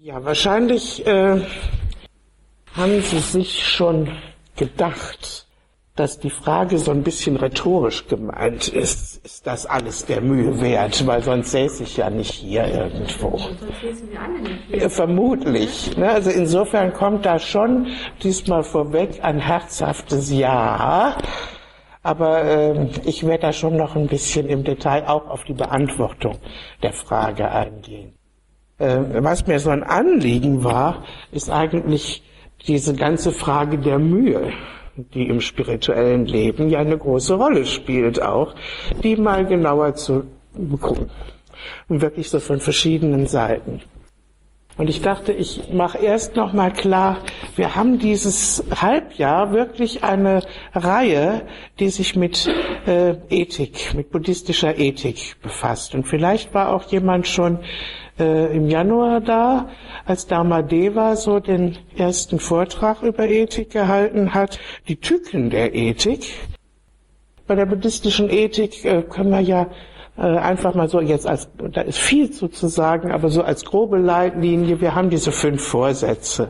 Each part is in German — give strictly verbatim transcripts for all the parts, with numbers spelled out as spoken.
Ja, wahrscheinlich äh, haben Sie sich schon gedacht, dass die Frage so ein bisschen rhetorisch gemeint ist. Ist das alles der Mühe wert? Weil sonst säße ich ja nicht hier irgendwo. Sonst säßen wir alle nicht hier. Ja, vermutlich. Ne? Also insofern kommt da schon diesmal vorweg ein herzhaftes Ja. Aber äh, ich werde da schon noch ein bisschen im Detail auch auf die Beantwortung der Frage eingehen. Äh, was mir so ein Anliegen war, ist eigentlich diese ganze Frage der Mühe, die im spirituellen Leben ja eine große Rolle spielt auch, die mal genauer zu begucken. Und wirklich so von verschiedenen Seiten. Und ich dachte, ich mache erst noch mal klar, wir haben dieses Halbjahr wirklich eine Reihe, die sich mit äh, Ethik, mit buddhistischer Ethik befasst. Und vielleicht war auch jemand schon äh, im Januar da, als Dharmadeva so den ersten Vortrag über Ethik gehalten hat, die Tücken der Ethik. Bei der buddhistischen Ethik äh, können wir ja äh, einfach mal so jetzt als, da ist viel zu, zu sagen, aber so als grobe Leitlinie, wir haben diese fünf Vorsätze.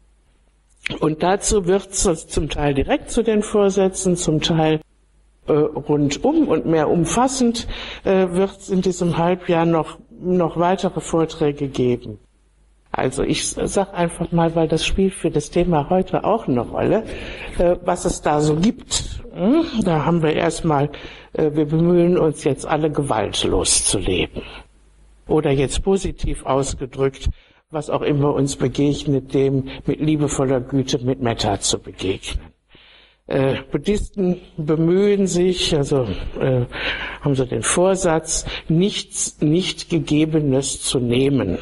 Und dazu wird es zum Teil direkt zu den Vorsätzen, zum Teil äh, rundum und mehr umfassend äh, wird es in diesem Halbjahr noch, noch weitere Vorträge geben. Also ich sage einfach mal, weil das spielt für das Thema heute auch eine Rolle, äh, was es da so gibt. Hm? Da haben wir erstmal, äh, wir bemühen uns jetzt alle gewaltlos zu leben. Oder jetzt positiv ausgedrückt, was auch immer uns begegnet, dem mit liebevoller Güte, mit Metta zu begegnen. Äh, Buddhisten bemühen sich, also äh, haben so den Vorsatz, nichts nicht Gegebenes zu nehmen.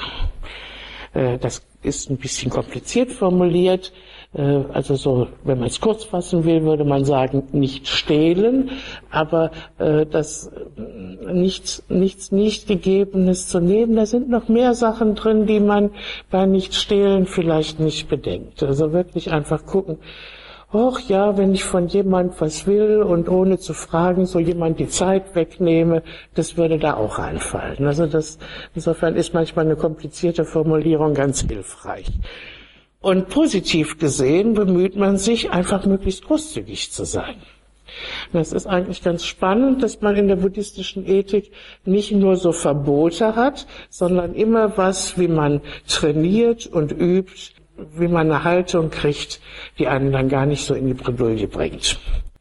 Das ist ein bisschen kompliziert formuliert. Also so, wenn man es kurz fassen will, würde man sagen, nicht stehlen, aber das nichts, nichts nicht Gegebenes zu nehmen, da sind noch mehr Sachen drin, die man bei Nicht-Stehlen vielleicht nicht bedenkt. Also wirklich einfach gucken, ach ja, wenn ich von jemand was will und ohne zu fragen so jemand die Zeit wegnehme, das würde da auch einfallen. Also das, insofern ist manchmal eine komplizierte Formulierung ganz hilfreich. Und positiv gesehen bemüht man sich, einfach möglichst großzügig zu sein. Und das ist eigentlich ganz spannend, dass man in der buddhistischen Ethik nicht nur so Verbote hat, sondern immer was, wie man trainiert und übt, wie man eine Haltung kriegt, die einen dann gar nicht so in die Bredouille bringt.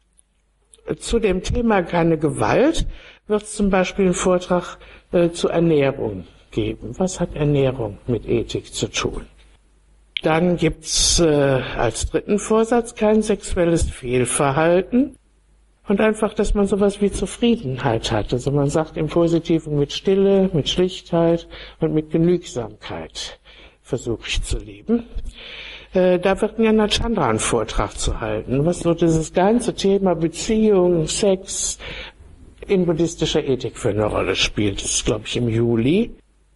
Zu dem Thema keine Gewalt wird es zum Beispiel einen Vortrag äh, zur Ernährung geben. Was hat Ernährung mit Ethik zu tun? Dann gibt's äh, als dritten Vorsatz kein sexuelles Fehlverhalten und einfach, dass man sowas wie Zufriedenheit hat. Also man sagt im Positiven mit Stille, mit Schlichtheit und mit Genügsamkeit versuche ich zu leben. Äh, da wird mir Jnana Chandra einen Vortrag zu halten, was so dieses ganze Thema Beziehung, Sex in buddhistischer Ethik für eine Rolle spielt. Das ist, glaube ich, im Juli.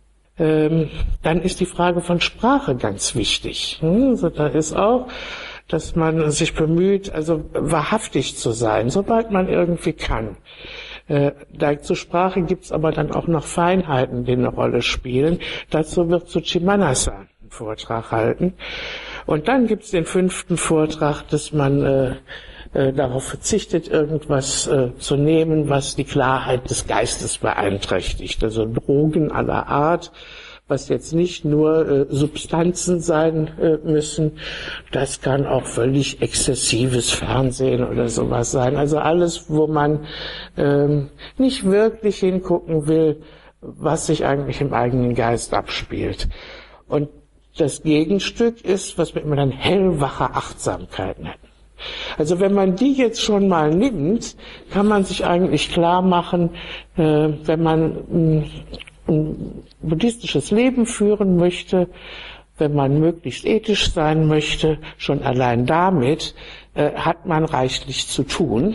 Ähm, dann ist die Frage von Sprache ganz wichtig. Hm, also da ist auch, dass man sich bemüht, also wahrhaftig zu sein, sobald man irgendwie kann. Äh, da zur Sprache gibt's aber dann auch noch Feinheiten, die eine Rolle spielen. Dazu wird Tsuchimanasa einen Vortrag halten. Und dann gibt's den fünften Vortrag, dass man äh, äh, darauf verzichtet, irgendwas äh, zu nehmen, was die Klarheit des Geistes beeinträchtigt. Also Drogen aller Art, was jetzt nicht nur äh, Substanzen sein äh, müssen, das kann auch völlig exzessives Fernsehen oder sowas sein. Also alles, wo man ähm, nicht wirklich hingucken will, was sich eigentlich im eigenen Geist abspielt. Und das Gegenstück ist, was wir immer dann hellwache Achtsamkeit nennen. Also wenn man die jetzt schon mal nimmt, kann man sich eigentlich klar machen, äh, wenn man mh, ein buddhistisches Leben führen möchte, wenn man möglichst ethisch sein möchte, schon allein damit äh, hat man reichlich zu tun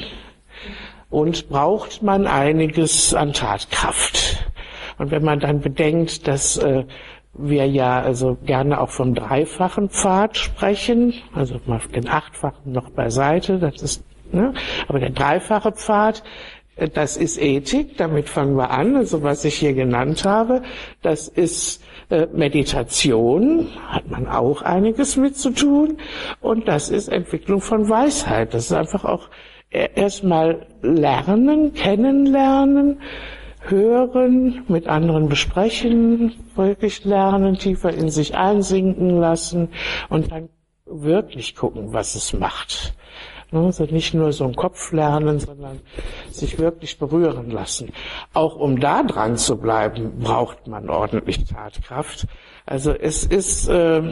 und braucht man einiges an Tatkraft. Und wenn man dann bedenkt, dass äh, wir ja also gerne auch vom dreifachen Pfad sprechen, also mal den achtfachen noch beiseite, das ist, ne, aber der dreifache Pfad, das ist Ethik, damit fangen wir an, also was ich hier genannt habe, das ist Äh, Meditation hat man auch einiges mit zu tun und das ist Entwicklung von Weisheit. Das ist einfach auch erstmal lernen, kennenlernen, hören, mit anderen besprechen, wirklich lernen, tiefer in sich einsinken lassen und dann wirklich gucken, was es macht. Also nicht nur so ein Kopf lernen, sondern sich wirklich berühren lassen. Auch um da dran zu bleiben, braucht man ordentlich Tatkraft. Also es ist, äh,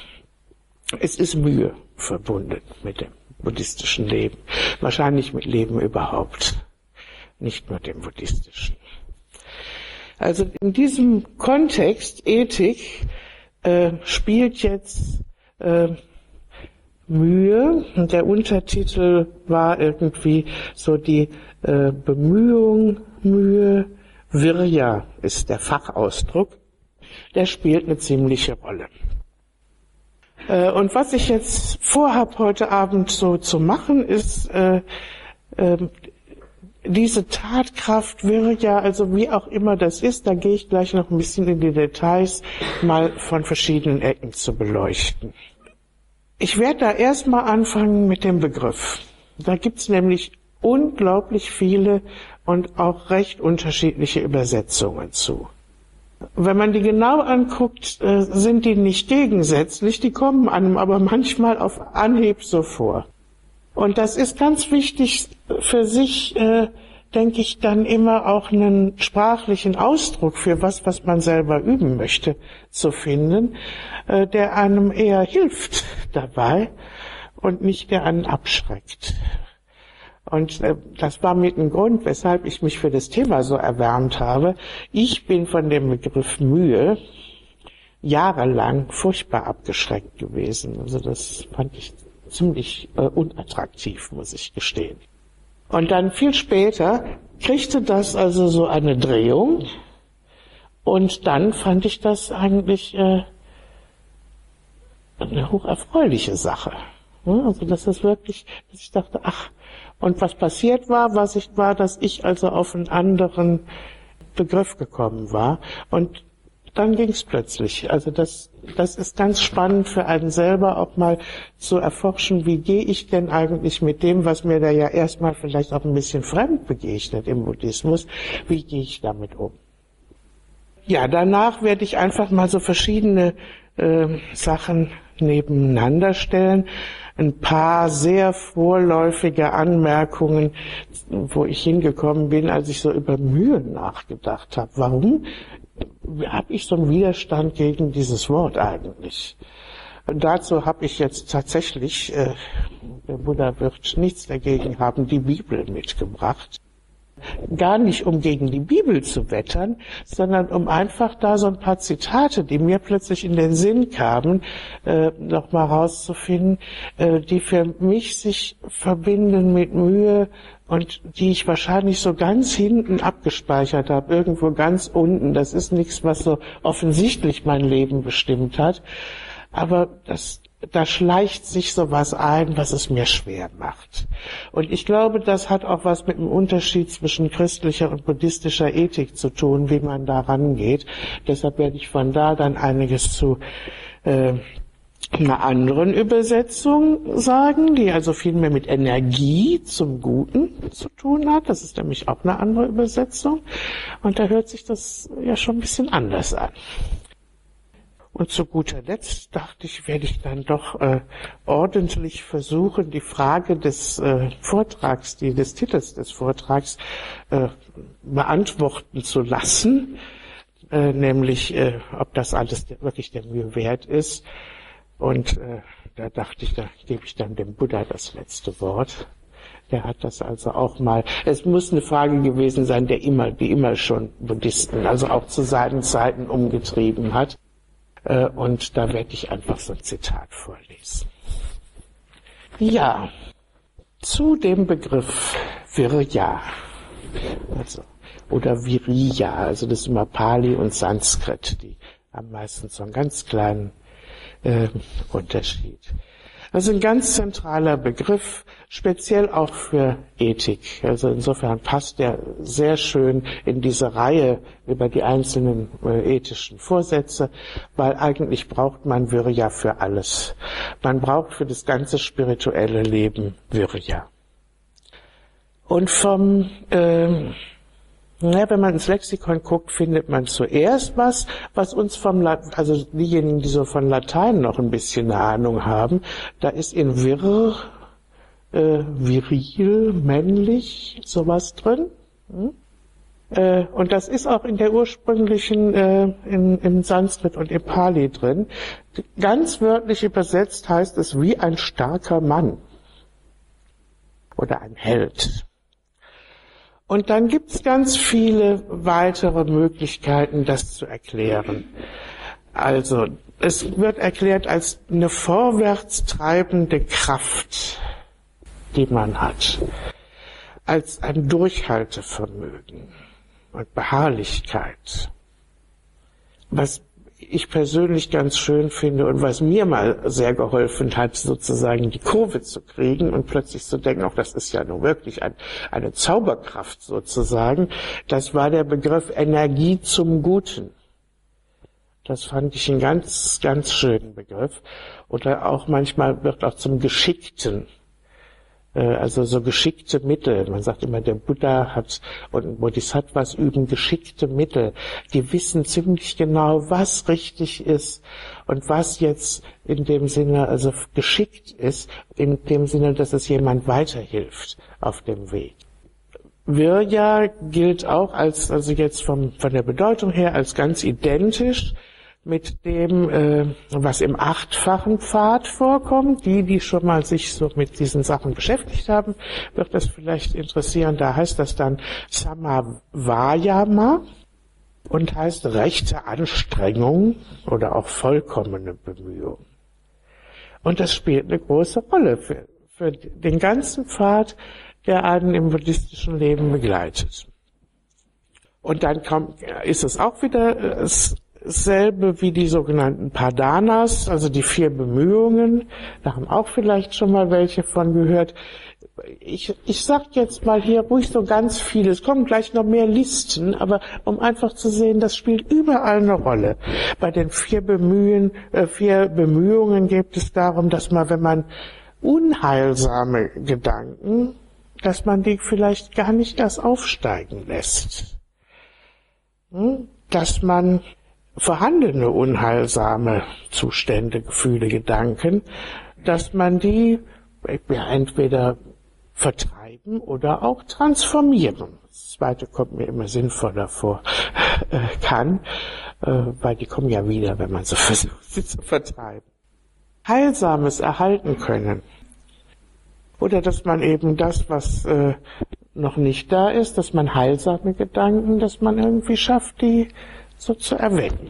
es ist Mühe verbunden mit dem buddhistischen Leben. Wahrscheinlich mit Leben überhaupt. Nicht nur dem buddhistischen. Also in diesem Kontext Ethik äh, spielt jetzt äh, Mühe. Und der Untertitel war irgendwie so die äh, Bemühung, Mühe. Virya ist der Fachausdruck. Der spielt eine ziemliche Rolle. Äh, und was ich jetzt vorhab, heute Abend so zu machen, ist äh, äh, diese Tatkraft, Virya, also wie auch immer das ist, da gehe ich gleich noch ein bisschen in die Details, mal von verschiedenen Ecken zu beleuchten. Ich werde da erstmal anfangen mit dem Begriff. Da gibt's nämlich unglaublich viele und auch recht unterschiedliche Übersetzungen zu. Wenn man die genau anguckt, sind die nicht gegensätzlich, die kommen einem aber manchmal auf Anhieb so vor. Und das ist ganz wichtig für sich, äh, denke ich, dann immer auch einen sprachlichen Ausdruck für was, was man selber üben möchte, zu finden, äh, der einem eher hilft dabei und nicht der einen abschreckt. Und äh, das war mit dem Grund, weshalb ich mich für das Thema so erwärmt habe. Ich bin von dem Begriff Mühe jahrelang furchtbar abgeschreckt gewesen. Also das fand ich ziemlich äh, unattraktiv, muss ich gestehen. Und dann viel später kriegte das also so eine Drehung und dann fand ich das eigentlich äh, eine hocherfreuliche Sache. Ja, also das ist wirklich, dass ich dachte, ach, und was passiert war, was ich war, dass ich also auf einen anderen Begriff gekommen war und dann ging es plötzlich. Also das, das ist ganz spannend für einen selber auch mal zu erforschen, wie gehe ich denn eigentlich mit dem, was mir da ja erstmal vielleicht auch ein bisschen fremd begegnet im Buddhismus, wie gehe ich damit um? Ja, danach werde ich einfach mal so verschiedene äh, Sachen nebeneinander stellen. Ein paar sehr vorläufige Anmerkungen, wo ich hingekommen bin, als ich so über Mühe nachgedacht habe. Warum habe ich so einen Widerstand gegen dieses Wort eigentlich? Und dazu habe ich jetzt tatsächlich, äh, der Buddha wird nichts dagegen haben, die Bibel mitgebracht. Gar nicht, um gegen die Bibel zu wettern, sondern um einfach da so ein paar Zitate, die mir plötzlich in den Sinn kamen, äh, noch mal rauszufinden, äh, die für mich sich verbinden mit Mühe und die ich wahrscheinlich so ganz hinten abgespeichert habe, irgendwo ganz unten. Das ist nichts, was so offensichtlich mein Leben bestimmt hat, aber das da schleicht sich sowas ein, was es mir schwer macht. Und ich glaube, das hat auch was mit dem Unterschied zwischen christlicher und buddhistischer Ethik zu tun, wie man da rangeht. Deshalb werde ich von da dann einiges zu äh, einer anderen Übersetzung sagen, die also viel mehr mit Energie zum Guten zu tun hat. Das ist nämlich auch eine andere Übersetzung. Und da hört sich das ja schon ein bisschen anders an. Und zu guter Letzt dachte ich, werde ich dann doch äh, ordentlich versuchen, die Frage des äh, Vortrags, die des Titels des Vortrags äh, beantworten zu lassen, äh, nämlich äh, ob das alles wirklich der Mühe wert ist. Und äh, da dachte ich, da gebe ich dann dem Buddha das letzte Wort. Der hat das also auch mal, es muss eine Frage gewesen sein, der immer, die immer schon Buddhisten, also auch zu seinen Zeiten umgetrieben hat. Und da werde ich einfach so ein Zitat vorlesen. Ja, zu dem Begriff Virya, also, oder Viriya, also das ist immer Pali und Sanskrit, die haben meistens so einen ganz kleinen äh, Unterschied. Also ein ganz zentraler Begriff, speziell auch für Ethik. Also insofern passt der sehr schön in diese Reihe über die einzelnen äh, ethischen Vorsätze, weil eigentlich braucht man Virya für alles. Man braucht für das ganze spirituelle Leben Virya. Und vom, äh, na, wenn man ins Lexikon guckt, findet man zuerst was, was uns vom, Lat- also diejenigen, die so von Latein noch ein bisschen eine Ahnung haben, da ist in vir, äh, viril, männlich, sowas drin. Hm? Äh, und das ist auch in der ursprünglichen, äh, in, im Sanskrit und im Pali drin. Ganz wörtlich übersetzt heißt es wie ein starker Mann oder ein Held. Und dann gibt's ganz viele weitere Möglichkeiten, das zu erklären. Also, es wird erklärt als eine vorwärts treibende Kraft, die man hat, als ein Durchhaltevermögen und Beharrlichkeit. Was ich persönlich ganz schön finde und was mir mal sehr geholfen hat, sozusagen die Kurve zu kriegen und plötzlich zu denken, auch das ist ja nun wirklich ein, eine Zauberkraft sozusagen, das war der Begriff Energie zum Guten. Das fand ich einen ganz, ganz schönen Begriff. Oder auch manchmal wird auch zum Geschickten. Also so geschickte Mittel. Man sagt immer, der Buddha hat und Bodhisattvas üben geschickte Mittel. Die wissen ziemlich genau, was richtig ist und was jetzt in dem Sinne also geschickt ist, in dem Sinne, dass es jemand weiterhilft auf dem Weg. Virya gilt auch als, also jetzt vom, von der Bedeutung her, als ganz identisch mit dem, äh, was im achtfachen Pfad vorkommt. Die, die schon mal sich so mit diesen Sachen beschäftigt haben, wird das vielleicht interessieren. Da heißt das dann Samavayama und heißt rechte Anstrengung oder auch vollkommene Bemühung. Und das spielt eine große Rolle für, für den ganzen Pfad, der einen im buddhistischen Leben begleitet. Und dann kommt, ist es auch wieder es, dasselbe wie die sogenannten Padanas, also die vier Bemühungen. Da haben auch vielleicht schon mal welche von gehört. Ich, ich sag jetzt mal hier ruhig so ganz viel. Es kommen gleich noch mehr Listen, aber um einfach zu sehen, das spielt überall eine Rolle. Bei den vier Bemühen, äh, vier Bemühungen geht es darum, dass man, wenn man unheilsame Gedanken, dass man die vielleicht gar nicht erst aufsteigen lässt. Hm? Dass man vorhandene unheilsame Zustände, Gefühle, Gedanken, dass man die ja, entweder vertreiben oder auch transformieren. Das Zweite kommt mir immer sinnvoller vor, äh, kann, äh, weil die kommen ja wieder, wenn man so versucht, sie zu vertreiben. Heilsames erhalten können. Oder dass man eben das, was äh, noch nicht da ist, dass man heilsame Gedanken, dass man irgendwie schafft, die so zu erwecken.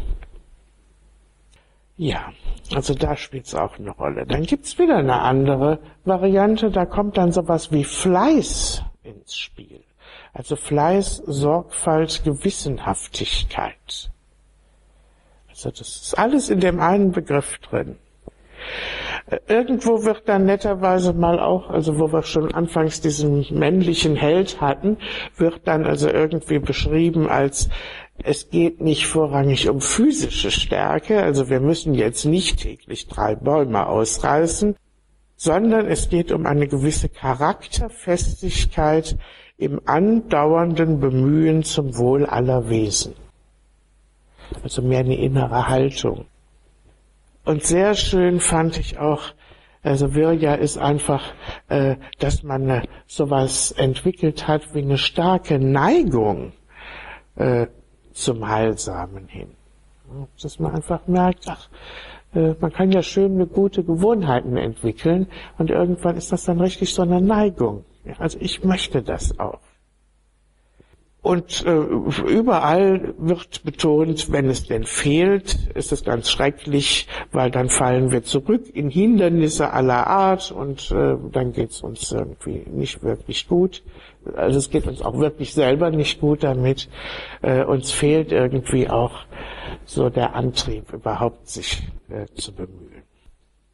Ja, also da spielt es auch eine Rolle. Dann gibt's wieder eine andere Variante, da kommt dann sowas wie Fleiß ins Spiel. Also Fleiß, Sorgfalt, Gewissenhaftigkeit. Also das ist alles in dem einen Begriff drin. Irgendwo wird dann netterweise mal auch, also wo wir schon anfangs diesen männlichen Held hatten, wird dann also irgendwie beschrieben als, es geht nicht vorrangig um physische Stärke, also wir müssen jetzt nicht täglich drei Bäume ausreißen, sondern es geht um eine gewisse Charakterfestigkeit im andauernden Bemühen zum Wohl aller Wesen. Also mehr eine innere Haltung. Und sehr schön fand ich auch, also Virya ist einfach, äh, dass man äh, sowas entwickelt hat wie eine starke Neigung äh, zum Heilsamen hin. Dass man einfach merkt, ach, äh, man kann ja schön eine gute Gewohnheiten entwickeln und irgendwann ist das dann richtig so eine Neigung. Ja, also ich möchte das auch. Und äh, überall wird betont, wenn es denn fehlt, ist es ganz schrecklich, weil dann fallen wir zurück in Hindernisse aller Art und äh, dann geht's uns irgendwie nicht wirklich gut. Also es geht uns auch wirklich selber nicht gut damit. Äh, uns fehlt irgendwie auch so der Antrieb, überhaupt sich äh, zu bemühen.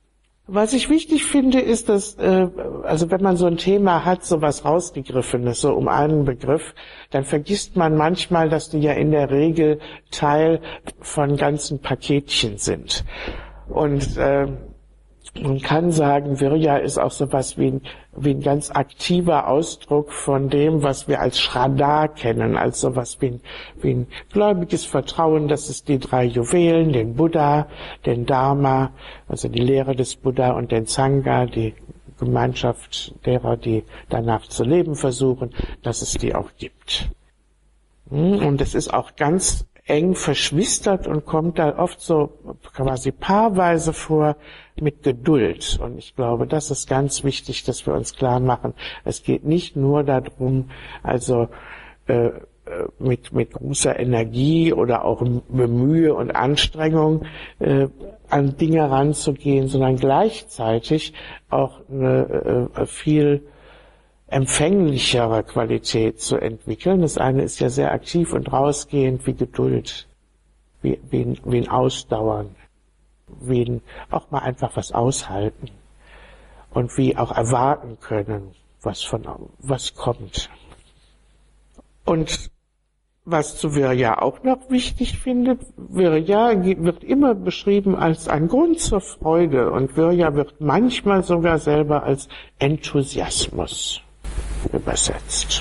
Was ich wichtig finde, ist, dass, äh, also wenn man so ein Thema hat, so was rausgegriffenes, so um einen Begriff, dann vergisst man manchmal, dass die ja in der Regel Teil von ganzen Paketchen sind. Und äh, man kann sagen, Virya ist auch so was wie ein, wie ein ganz aktiver Ausdruck von dem, was wir als Shraddha kennen, als so was wie ein, wie ein gläubiges Vertrauen, dass es die drei Juwelen, den Buddha, den Dharma, also die Lehre des Buddha und den Sangha, die Gemeinschaft derer, die danach zu leben versuchen, dass es die auch gibt. Und es ist auch ganz eng verschwistert und kommt da oft so quasi paarweise vor mit Geduld. Und ich glaube, das ist ganz wichtig, dass wir uns klar machen. Es geht nicht nur darum, also äh, mit mit großer Energie oder auch Mühe und Anstrengung äh, an Dinge ranzugehen, sondern gleichzeitig auch eine äh, viel empfänglichere Qualität zu entwickeln. Das eine ist ja sehr aktiv und rausgehend wie Geduld, wie, wie, ein, wie ein Ausdauern, wie ein, auch mal einfach was aushalten und wie auch erwarten können, was von was kommt. Und was zu Virya auch noch wichtig findet, Virya wird immer beschrieben als ein Grund zur Freude und Virya wird manchmal sogar selber als Enthusiasmus übersetzt.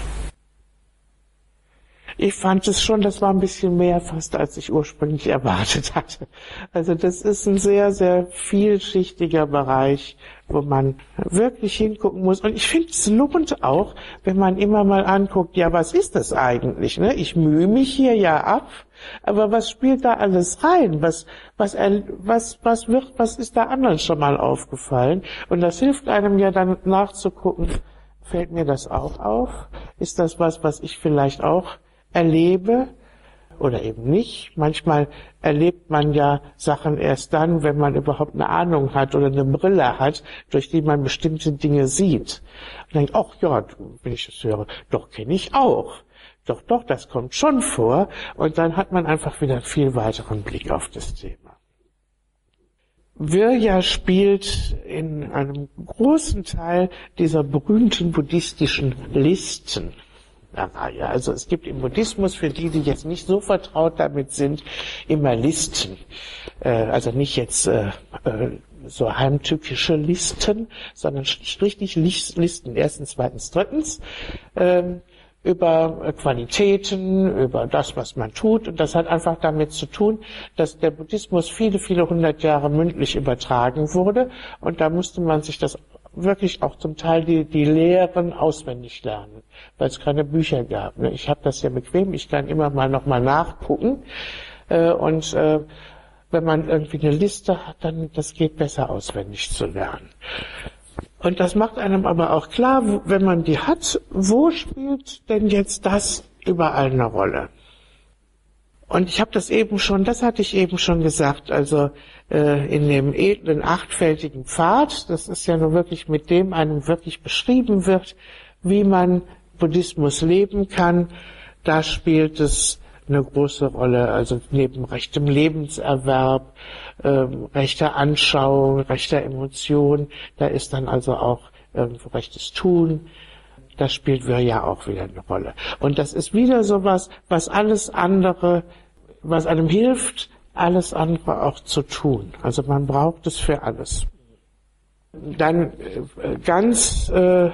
Ich fand es schon, das war ein bisschen mehr fast, als ich ursprünglich erwartet hatte. Also das ist ein sehr, sehr vielschichtiger Bereich, wo man wirklich hingucken muss. Und ich finde, es lohnt auch, wenn man immer mal anguckt, ja, was ist das eigentlich? Ne? Ich mühe mich hier ja ab, aber was spielt da alles rein? Was, was, was, was wird, was ist da anderen schon mal aufgefallen? Und das hilft einem ja dann nachzugucken, fällt mir das auch auf? Ist das was, was ich vielleicht auch erlebe oder eben nicht? Manchmal erlebt man ja Sachen erst dann, wenn man überhaupt eine Ahnung hat oder eine Brille hat, durch die man bestimmte Dinge sieht. Und denkt, ach ja, wenn ich das höre, doch kenne ich auch. Doch, doch, das kommt schon vor. Und dann hat man einfach wieder einen viel weiteren Blick auf das Thema. Virya spielt in einem großen Teil dieser berühmten buddhistischen Listen. Ja, also es gibt im Buddhismus, für die, die jetzt nicht so vertraut damit sind, immer Listen. Äh, also nicht jetzt äh, so heimtückische Listen, sondern richtig Listen. Erstens, zweitens, drittens. Ähm, über Qualitäten, über das, was man tut. Und das hat einfach damit zu tun, dass der Buddhismus viele, viele hundert Jahre mündlich übertragen wurde. Und da musste man sich das wirklich auch zum Teil die, die Lehren auswendig lernen, weil es keine Bücher gab. Ich habe das ja bequem, ich kann immer mal noch mal nachgucken. Und wenn man irgendwie eine Liste hat, dann das geht besser auswendig zu lernen. Und das macht einem aber auch klar, wenn man die hat, wo spielt denn jetzt das überall eine Rolle? Und ich habe das eben schon, das hatte ich eben schon gesagt, also äh, in dem edlen achtfältigen Pfad, das ist ja nur wirklich mit dem einem wirklich beschrieben wird, wie man Buddhismus leben kann, da spielt es eine große Rolle, also neben rechtem Lebenserwerb, ähm, rechter Anschauung, rechter Emotion, da ist dann also auch irgendwo rechtes Tun, das spielt Virya auch wieder eine Rolle. Und das ist wieder sowas, was alles andere, was einem hilft, alles andere auch zu tun. Also man braucht es für alles. Dann äh, ganz äh,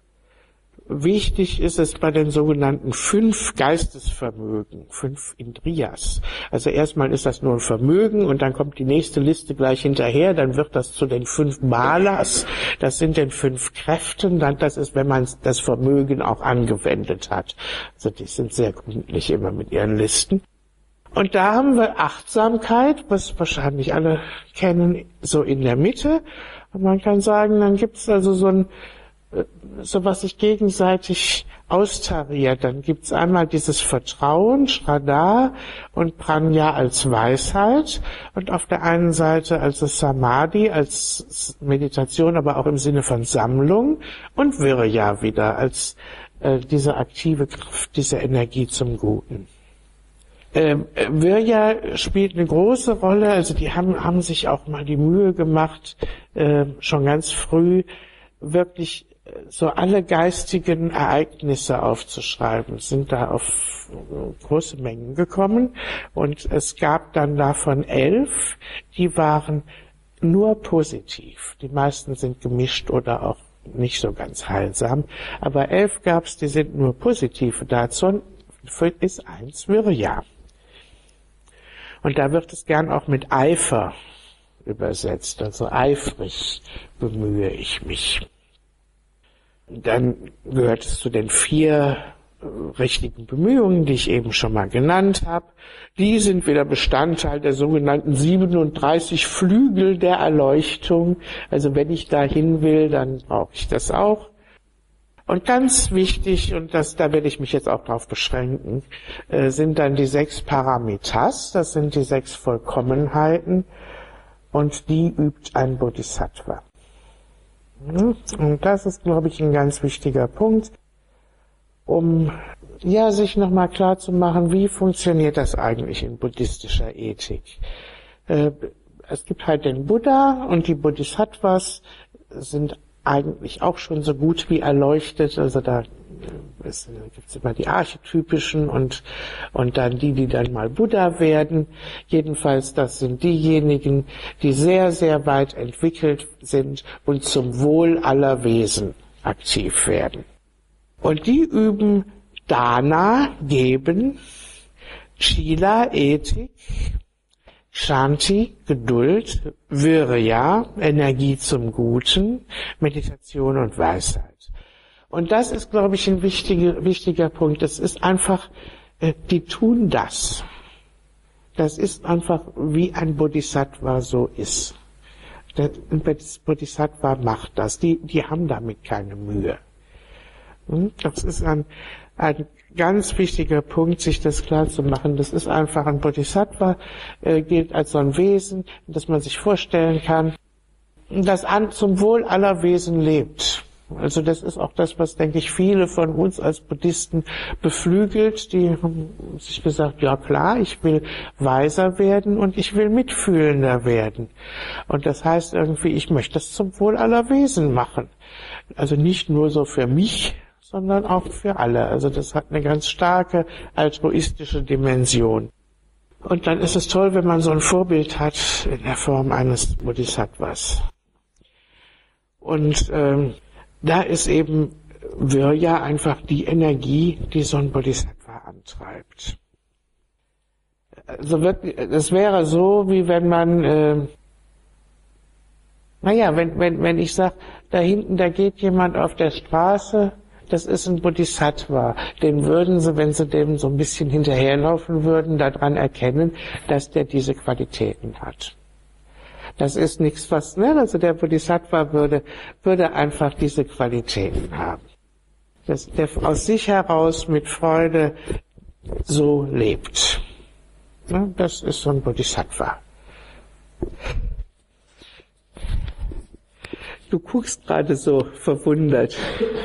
wichtig ist es bei den sogenannten fünf Geistesvermögen, fünf Indriyas. Also erstmal ist das nur ein Vermögen und dann kommt die nächste Liste gleich hinterher, dann wird das zu den fünf Malas, das sind den fünf Kräften, dann das ist, wenn man das Vermögen auch angewendet hat. Also die sind sehr gründlich immer mit ihren Listen. Und da haben wir Achtsamkeit, was wahrscheinlich alle kennen, so in der Mitte. Und man kann sagen, dann gibt es also so ein so was sich gegenseitig austariert. Dann gibt's einmal dieses Vertrauen, Shraddha, und Prajna als Weisheit und auf der einen Seite als Samadhi, als Meditation, aber auch im Sinne von Sammlung und Virya wieder als äh, diese aktive Kraft, diese Energie zum Guten. Äh, Virya spielt eine große Rolle, also die haben, haben sich auch mal die Mühe gemacht, äh, schon ganz früh wirklich so alle geistigen Ereignisse aufzuschreiben, sind da auf große Mengen gekommen und es gab dann davon elf, die waren nur positiv. Die meisten sind gemischt oder auch nicht so ganz heilsam, aber elf gab es, die sind nur positiv. Dazu ist eins Virya. Und da wird es gern auch mit Eifer übersetzt, also eifrig bemühe ich mich. Dann gehört es zu den vier richtigen Bemühungen, die ich eben schon mal genannt habe. Die sind wieder Bestandteil der sogenannten siebenunddreißig Flügel der Erleuchtung. Also wenn ich dahin will, dann brauche ich das auch. Und ganz wichtig, und das, da werde ich mich jetzt auch drauf beschränken, äh, sind dann die sechs Paramitas, das sind die sechs Vollkommenheiten, und die übt ein Bodhisattva. Und das ist, glaube ich, ein ganz wichtiger Punkt, um ja sich nochmal klar zu machen, wie funktioniert das eigentlich in buddhistischer Ethik. Äh, es gibt halt den Buddha und die Bodhisattvas sind eigentlich auch schon so gut wie erleuchtet, also da es gibt immer die archetypischen und und dann die, die dann mal Buddha werden. Jedenfalls, das sind diejenigen, die sehr, sehr weit entwickelt sind und zum Wohl aller Wesen aktiv werden. Und die üben Dana, Geben, Shila, Ethik, Shanti, Geduld, Virya, Energie zum Guten, Meditation und Weisheit. Und das ist, glaube ich, ein wichtiger, wichtiger Punkt. Das ist einfach, äh, die tun das. Das ist einfach, wie ein Bodhisattva so ist. Der Bodhisattva macht das. Die, die haben damit keine Mühe. Das ist ein, ein ganz wichtiger Punkt, sich das klar zu machen. Das ist einfach ein Bodhisattva, äh, gilt als so ein Wesen, das man sich vorstellen kann, das an, zum Wohl aller Wesen lebt. Also das ist auch das, was, denke ich, viele von uns als Buddhisten beflügelt. Die haben sich gesagt, ja klar, ich will weiser werden und ich will mitfühlender werden. Und das heißt irgendwie, ich möchte das zum Wohl aller Wesen machen. Also nicht nur so für mich, sondern auch für alle. Also das hat eine ganz starke altruistische Dimension. Und dann ist es toll, wenn man so ein Vorbild hat in der Form eines Bodhisattvas. Und ähm, da ist eben Virya einfach die Energie, die so ein Bodhisattva antreibt. Also wirklich, es wäre so, wie wenn man, äh, naja, wenn, wenn, wenn ich sage, da hinten, da geht jemand auf der Straße, das ist ein Bodhisattva. Den würden sie, wenn sie dem so ein bisschen hinterherlaufen würden, daran erkennen, dass der diese Qualitäten hat. Das ist nichts, was, ne, also der Bodhisattva würde, würde einfach diese Qualitäten haben. Dass der aus sich heraus mit Freude so lebt. Ne, das ist so ein Bodhisattva. Du guckst gerade so verwundert.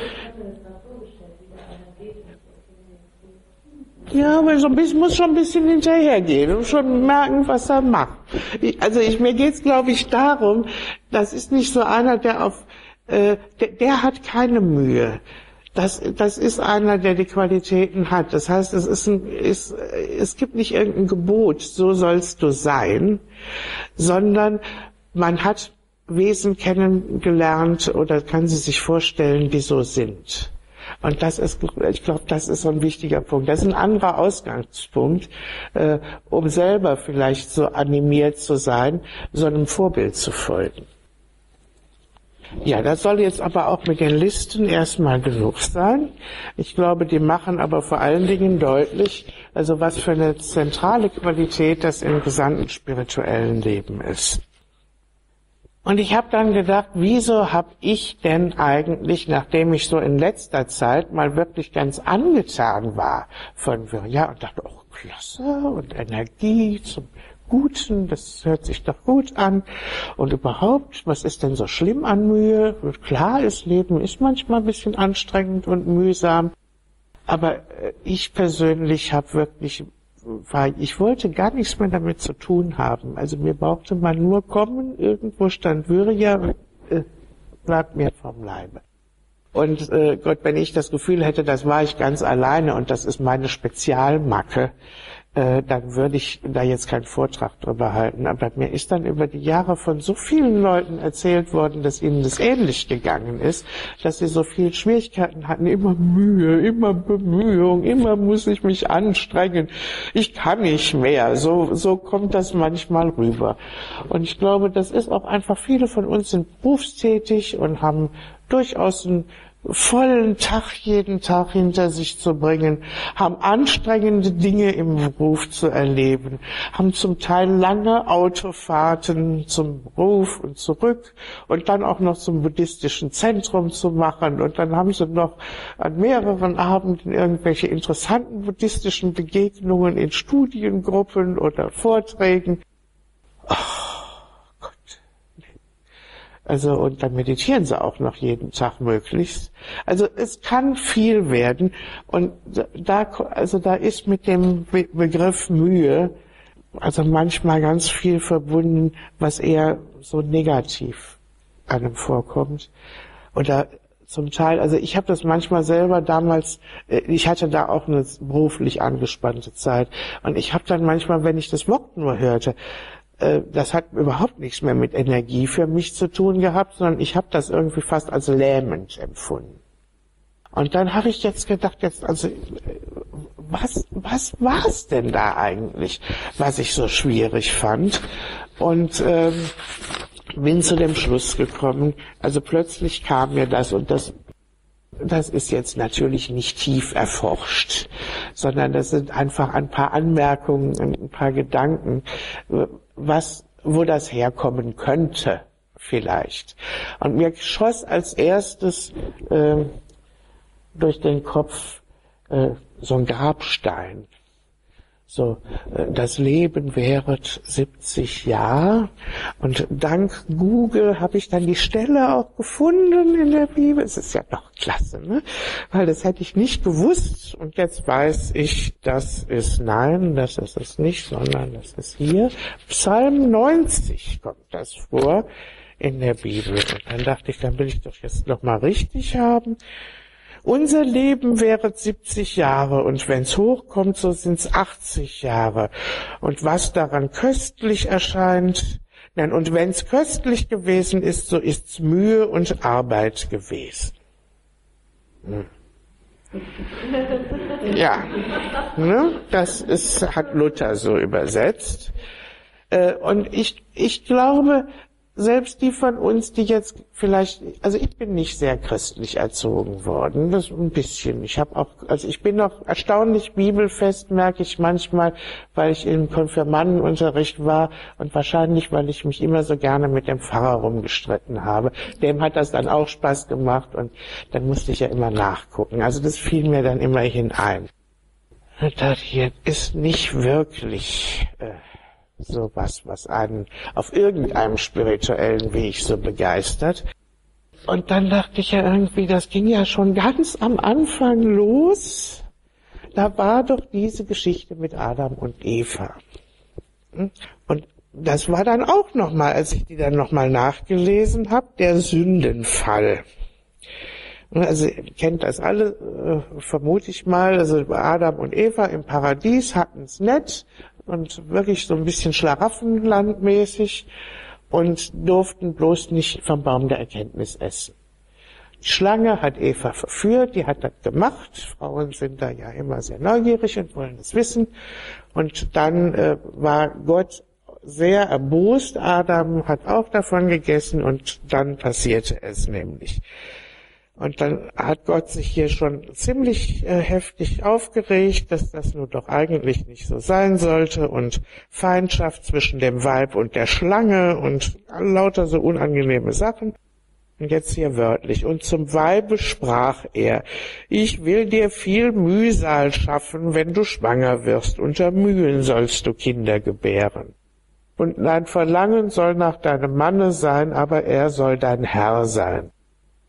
Ja, aber so ein bisschen, muss schon ein bisschen hinterhergehen und schon merken, was er macht. Ich, also ich, mir geht's, glaube ich, darum, das ist nicht so einer, der auf, äh, der, der hat keine Mühe. Das, das ist einer, der die Qualitäten hat. Das heißt, es ist ein, ist, es gibt nicht irgendein Gebot, so sollst du sein, sondern man hat Wesen kennengelernt oder kann sie sich vorstellen, die so sind. Und das ist, ich glaube, das ist so ein wichtiger Punkt. Das ist ein anderer Ausgangspunkt, äh, um selber vielleicht so animiert zu sein, so einem Vorbild zu folgen. Ja, das soll jetzt aber auch mit den Listen erstmal genug sein. Ich glaube, die machen aber vor allen Dingen deutlich, also was für eine zentrale Qualität das im gesamten spirituellen Leben ist. Und ich habe dann gedacht, wieso habe ich denn eigentlich, nachdem ich so in letzter Zeit mal wirklich ganz angetan war von Virya und dachte, oh, klasse und Energie zum Guten, das hört sich doch gut an. Und überhaupt, was ist denn so schlimm an Mühe? Klar, das Leben ist manchmal ein bisschen anstrengend und mühsam, aber ich persönlich habe wirklich war, ich wollte gar nichts mehr damit zu tun haben. Also mir brauchte man nur kommen, irgendwo stand Vyria und äh, bleibt mir vom Leibe. Und äh, Gott, wenn ich das Gefühl hätte, das war ich ganz alleine und das ist meine Spezialmacke, äh, dann würde ich da jetzt keinen Vortrag drüber halten. Aber mir ist dann über die Jahre von so vielen Leuten erzählt worden, dass ihnen das ähnlich gegangen ist, dass sie so viele Schwierigkeiten hatten, immer Mühe, immer Bemühung, immer muss ich mich anstrengen, ich kann nicht mehr. So, so kommt das manchmal rüber. Und ich glaube, das ist auch einfach, viele von uns sind berufstätig und haben durchaus einen vollen Tag jeden Tag hinter sich zu bringen, haben anstrengende Dinge im Beruf zu erleben, haben zum Teil lange Autofahrten zum Beruf und zurück und dann auch noch zum buddhistischen Zentrum zu machen und dann haben sie noch an mehreren Abenden irgendwelche interessanten buddhistischen Begegnungen in Studiengruppen oder Vorträgen. Oh. Also, und dann meditieren sie auch noch jeden Tag möglichst. Also, es kann viel werden. Und da, also da ist mit dem Be- Begriff Mühe, also manchmal ganz viel verbunden, was eher so negativ einem vorkommt. Oder zum Teil, also ich habe das manchmal selber damals, ich hatte da auch eine beruflich angespannte Zeit. Und ich habe dann manchmal, wenn ich das Wort nur hörte, das hat überhaupt nichts mehr mit Energie für mich zu tun gehabt, sondern ich habe das irgendwie fast als lähmend empfunden. Und dann habe ich jetzt gedacht, jetzt also was was war's denn da eigentlich, was ich so schwierig fand? Und ähm, bin zu dem Schluss gekommen. Also plötzlich kam mir das und das. Das ist jetzt natürlich nicht tief erforscht, sondern das sind einfach ein paar Anmerkungen, ein paar Gedanken, was, wo das herkommen könnte, vielleicht. Und mir schoss als erstes äh, durch den Kopf äh, so ein Grabstein. So, das Leben währet siebzig Jahre. Und dank Google habe ich dann die Stelle auch gefunden in der Bibel. Es ist ja doch klasse, ne? Weil das hätte ich nicht gewusst. Und jetzt weiß ich, das ist, nein, das ist es nicht, sondern das ist hier. Psalm neunzig kommt das vor in der Bibel. Und dann dachte ich, dann will ich doch jetzt noch mal richtig haben. Unser Leben wäre siebzig Jahre und wenn's hochkommt, so sind's achtzig Jahre. Und was daran köstlich erscheint, nein, und wenn's köstlich gewesen ist, so ist's Mühe und Arbeit gewesen. Hm. Ja, ne? Das ist, hat Luther so übersetzt. Äh, und ich, ich glaube, selbst die von uns, die jetzt vielleicht, also ich bin nicht sehr christlich erzogen worden, das ein bisschen. Ich habe auch, also ich bin noch erstaunlich bibelfest, merke ich manchmal, weil ich im Konfirmandenunterricht war und wahrscheinlich, weil ich mich immer so gerne mit dem Pfarrer rumgestritten habe. Dem hat das dann auch Spaß gemacht und dann musste ich ja immer nachgucken. Also das fiel mir dann immerhin ein. Das hier ist nicht wirklich äh, so was, was einen auf irgendeinem spirituellen Weg so begeistert. Und dann dachte ich ja irgendwie, das ging ja schon ganz am Anfang los. Da war doch diese Geschichte mit Adam und Eva. Und das war dann auch nochmal, als ich die dann nochmal nachgelesen habe, der Sündenfall. Also ihr kennt das alle, äh, vermute ich mal. Also Adam und Eva im Paradies hatten es nett und wirklich so ein bisschen Schlaraffenlandmäßig und durften bloß nicht vom Baum der Erkenntnis essen. Die Schlange hat Eva verführt, die hat das gemacht. Frauen sind da ja immer sehr neugierig und wollen es wissen. Und dann äh, war Gott sehr erbost. Adam hat auch davon gegessen und dann passierte es nämlich. Und dann hat Gott sich hier schon ziemlich äh, heftig aufgeregt, dass das nun doch eigentlich nicht so sein sollte und Feindschaft zwischen dem Weib und der Schlange und lauter so unangenehme Sachen. Und jetzt hier wörtlich. Und zum Weibe sprach er, ich will dir viel Mühsal schaffen, wenn du schwanger wirst. Unter Mühen sollst du Kinder gebären. Und dein Verlangen soll nach deinem Manne sein, aber er soll dein Herr sein.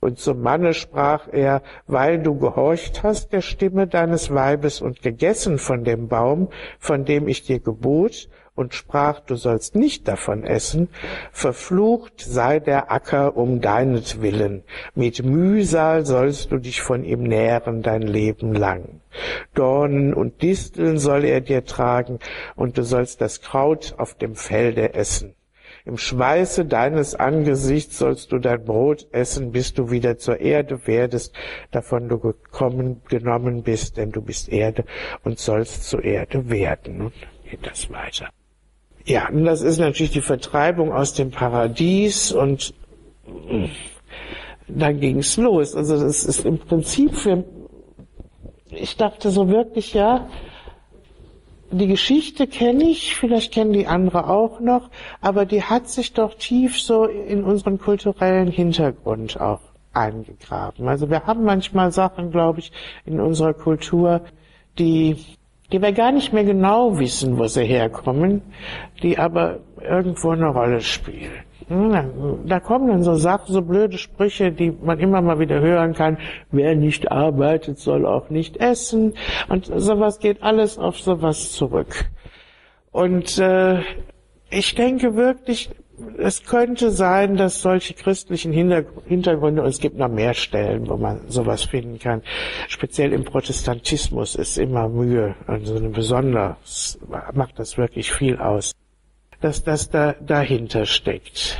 Und zum Manne sprach er, weil du gehorcht hast der Stimme deines Weibes und gegessen von dem Baum, von dem ich dir gebot, und sprach, du sollst nicht davon essen, verflucht sei der Acker um deinetwillen. Mit Mühsal sollst du dich von ihm nähren dein Leben lang. Dornen und Disteln soll er dir tragen, und du sollst das Kraut auf dem Felde essen. Im Schweiße deines Angesichts sollst du dein Brot essen, bis du wieder zur Erde werdest, davon du gekommen, genommen bist, denn du bist Erde und sollst zur Erde werden. Nun geht das weiter. Ja, und das ist natürlich die Vertreibung aus dem Paradies, und dann ging's los. Also das ist im Prinzip für, ich dachte so wirklich, ja, die Geschichte kenne ich, vielleicht kennen die andere auch noch, aber die hat sich doch tief so in unseren kulturellen Hintergrund auch eingegraben. Also wir haben manchmal Sachen, glaube ich, in unserer Kultur, die, die wir gar nicht mehr genau wissen, wo sie herkommen, die aber irgendwo eine Rolle spielen. Da kommen dann so Sachen, so blöde Sprüche, die man immer mal wieder hören kann. Wer nicht arbeitet, soll auch nicht essen. Und sowas geht alles auf sowas zurück. Und äh, ich denke wirklich, es könnte sein, dass solche christlichen Hintergründe, und es gibt noch mehr Stellen, wo man sowas finden kann, speziell im Protestantismus ist immer Mühe, also eine besonders, macht das wirklich viel aus, dass das da dahinter steckt.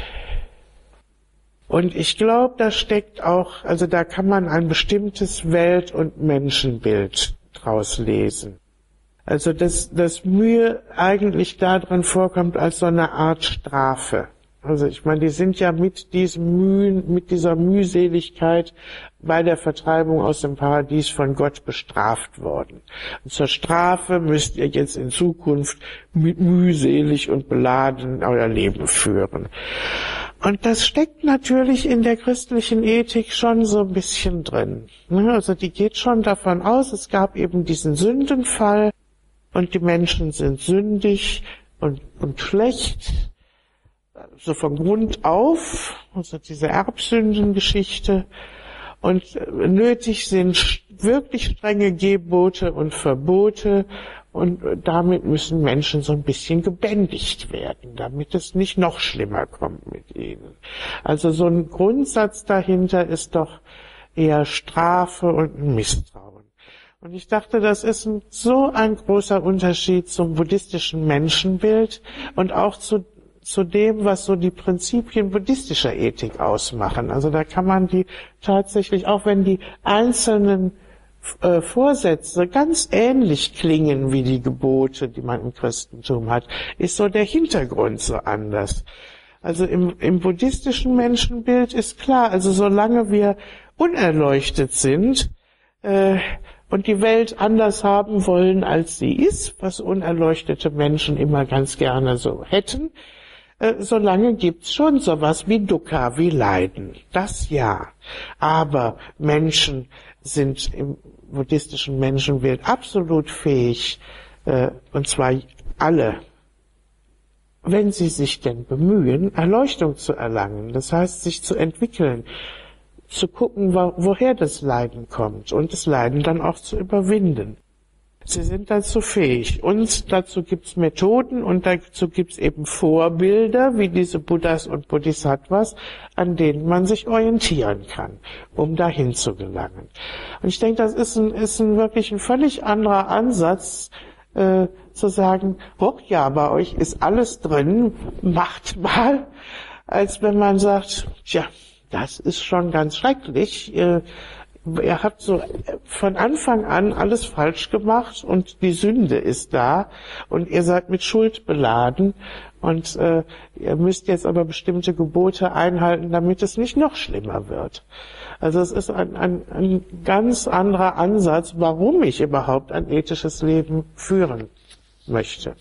Und ich glaube, da steckt auch, also da kann man ein bestimmtes Welt- und Menschenbild draus lesen. Also dass, dass Mühe eigentlich darin vorkommt als so eine Art Strafe. Also ich meine, die sind ja mit diesem Mühen, mit dieser Mühseligkeit bei der Vertreibung aus dem Paradies von Gott bestraft worden. Und zur Strafe müsst ihr jetzt in Zukunft mühselig und beladen euer Leben führen. Und das steckt natürlich in der christlichen Ethik schon so ein bisschen drin. Also die geht schon davon aus, es gab eben diesen Sündenfall und die Menschen sind sündig und, und schlecht. So von Grund auf, also diese Erbsündengeschichte, und nötig sind wirklich strenge Gebote und Verbote, und damit müssen Menschen so ein bisschen gebändigt werden, damit es nicht noch schlimmer kommt mit ihnen. Also so ein Grundsatz dahinter ist doch eher Strafe und Misstrauen. Und ich dachte, das ist ein, so ein großer Unterschied zum buddhistischen Menschenbild und auch zu zu dem, was so die Prinzipien buddhistischer Ethik ausmachen. Also da kann man die tatsächlich, auch wenn die einzelnen äh, Vorsätze ganz ähnlich klingen wie die Gebote, die man im Christentum hat, ist so der Hintergrund so anders. Also im, im buddhistischen Menschenbild ist klar, also solange wir unerleuchtet sind, äh, und die Welt anders haben wollen, als sie ist, was unerleuchtete Menschen immer ganz gerne so hätten, solange gibt's schon sowas wie Dukkha, wie Leiden. Das ja. Aber Menschen sind im buddhistischen Menschenbild absolut fähig, äh, und zwar alle, wenn sie sich denn bemühen, Erleuchtung zu erlangen. Das heißt, sich zu entwickeln, zu gucken, wo, woher das Leiden kommt und das Leiden dann auch zu überwinden. Sie sind dazu fähig. Und dazu gibt's Methoden und dazu gibt's eben Vorbilder, wie diese Buddhas und Bodhisattvas, an denen man sich orientieren kann, um dahin zu gelangen. Und ich denke, das ist ein, ist ein wirklich ein völlig anderer Ansatz, äh, zu sagen, hoch, ja, bei euch ist alles drin, macht mal, als wenn man sagt, tja, das ist schon ganz schrecklich, äh, ihr habt so von Anfang an alles falsch gemacht und die Sünde ist da und ihr seid mit Schuld beladen und äh, ihr müsst jetzt aber bestimmte Gebote einhalten, damit es nicht noch schlimmer wird. Also es ist ein, ein, ein ganz anderer Ansatz, warum ich überhaupt ein ethisches Leben führen möchte.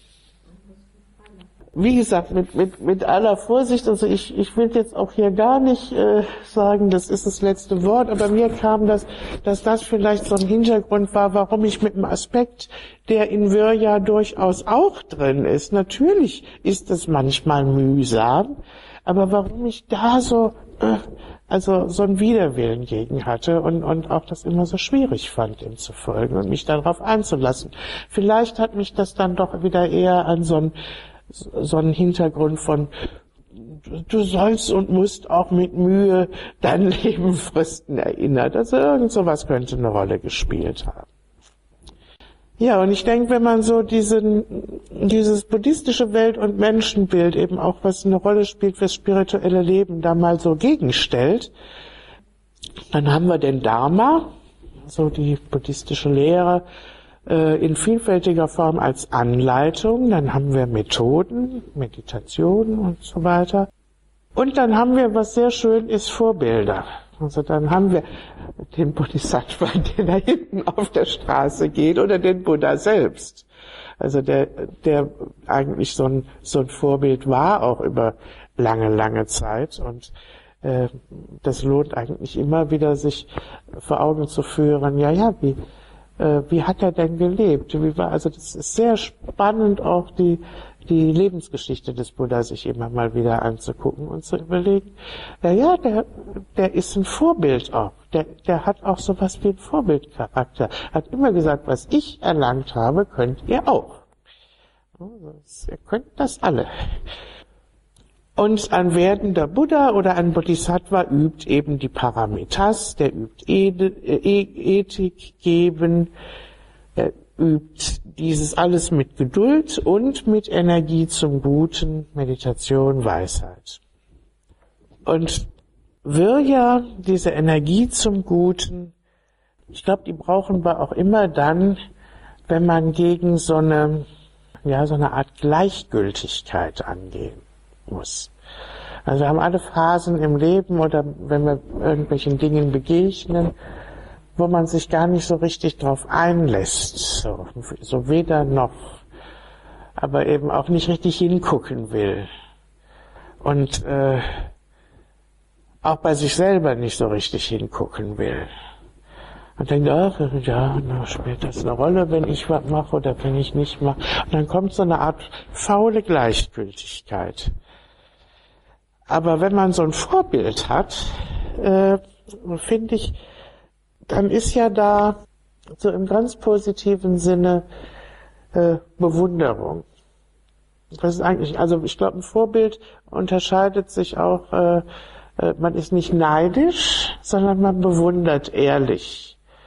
Wie gesagt, mit, mit, mit aller Vorsicht, also ich, ich will jetzt auch hier gar nicht äh, sagen, das ist das letzte Wort, aber mir kam das, dass das vielleicht so ein Hintergrund war, warum ich mit dem Aspekt, der in Virya durchaus auch drin ist, natürlich ist es manchmal mühsam, aber warum ich da so äh, also so einen Widerwillen gegen hatte und, und auch das immer so schwierig fand, ihm zu folgen und mich darauf einzulassen. Vielleicht hat mich das dann doch wieder eher an so einen, so einen Hintergrund von du sollst und musst auch mit Mühe dein Leben fristen erinnert. Also irgend sowas könnte eine Rolle gespielt haben. Ja, und ich denke, wenn man so diesen, dieses buddhistische Welt- und Menschenbild eben auch, was eine Rolle spielt fürs spirituelle Leben, da mal so gegenstellt, dann haben wir den Dharma, so die buddhistische Lehre, äh, in vielfältiger Form als Anleitung. Dann haben wir Methoden, Meditationen und so weiter. Und dann haben wir, was sehr schön ist, Vorbilder. Also dann haben wir den Bodhisattva, der da hinten auf der Straße geht, oder den Buddha selbst. Also der, der eigentlich so ein, so ein Vorbild war, auch über lange, lange Zeit. Und äh, das lohnt eigentlich immer wieder, sich vor Augen zu führen, ja, ja, wie, äh, wie hat er denn gelebt? Wie war, also das ist sehr spannend, auch die, die Lebensgeschichte des Buddha sich immer mal wieder anzugucken und zu überlegen, ja, ja, der, der ist ein Vorbild auch. Der, der hat auch sowas wie einen Vorbildcharakter. Hat immer gesagt, was ich erlangt habe, könnt ihr auch. Ihr könnt das alle. Und ein werdender Buddha oder ein Bodhisattva übt eben die Paramitas, der übt Ethik geben, er übt dieses alles mit Geduld und mit Energie zum Guten, Meditation, Weisheit. Und Virya, diese Energie zum Guten, ich glaube, die brauchen wir auch immer dann, wenn man gegen so eine, ja, so eine Art Gleichgültigkeit angehen muss. Also wir haben alle Phasen im Leben oder wenn wir irgendwelchen Dingen begegnen, wo man sich gar nicht so richtig drauf einlässt, so, so weder noch, aber eben auch nicht richtig hingucken will und äh, auch bei sich selber nicht so richtig hingucken will. Und denkt, ach, ja, na, spielt das eine Rolle, wenn ich was mache oder wenn ich nicht mache. Und dann kommt so eine Art faule Gleichgültigkeit. Aber wenn man so ein Vorbild hat, äh, finde ich, dann ist ja da so im ganz positiven Sinne äh, Bewunderung. Das ist eigentlich, also ich glaube, ein Vorbild unterscheidet sich auch, äh, äh, man ist nicht neidisch, sondern man bewundert ehrlich.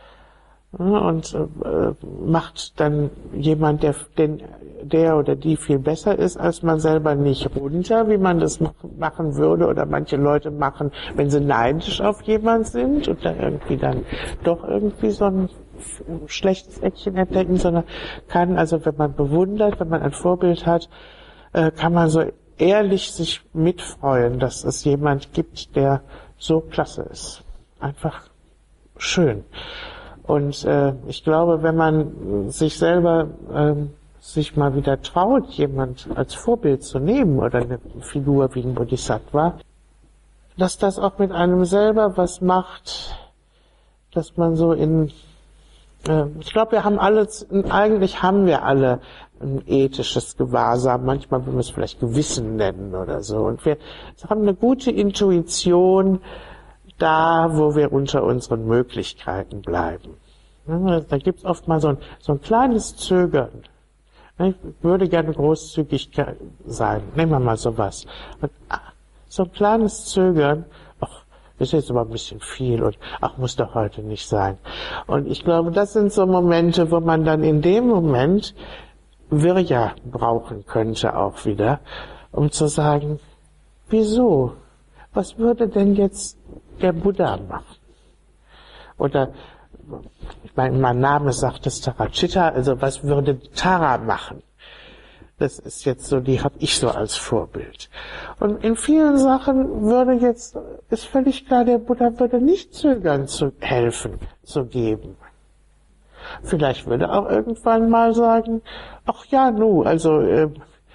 Ja, und äh, macht dann jemand, der, den, der oder die viel besser ist als man selber, nicht runter, wie man das machen würde oder manche Leute machen, wenn sie neidisch auf jemand sind und da irgendwie dann doch irgendwie so ein schlechtes Eckchen entdecken, sondern kann, also wenn man bewundert, wenn man ein Vorbild hat, äh, kann man so ehrlich sich mitfreuen, dass es jemand gibt, der so klasse ist. Einfach schön. Und äh, ich glaube, wenn man sich selber äh, sich mal wieder traut, jemand als Vorbild zu nehmen oder eine Figur wie ein Bodhisattva, dass das auch mit einem selber was macht, dass man so in, äh, ich glaube, wir haben alle, eigentlich haben wir alle ein ethisches Gewahrsam, manchmal würden wir es vielleicht Gewissen nennen oder so. Und wir haben eine gute Intuition, da, wo wir unter unseren Möglichkeiten bleiben. Da gibt es oft mal so ein, so ein kleines Zögern. Ich würde gerne großzügig sein. Nehmen wir mal sowas. Und, ach, so ein kleines Zögern, ach, das ist jetzt aber ein bisschen viel und ach, muss doch heute nicht sein. Und ich glaube, das sind so Momente, wo man dann in dem Moment Virya brauchen könnte auch wieder, um zu sagen, wieso? Was würde denn jetzt der Buddha machen? Oder, ich meine, mein Name sagt es Tarachitta, also was würde Tara machen? Das ist jetzt so, die habe ich so als Vorbild. Und in vielen Sachen würde jetzt, ist völlig klar, der Buddha würde nicht zögern zu helfen, zu geben. Vielleicht würde auch irgendwann mal sagen, ach ja, nu, also äh,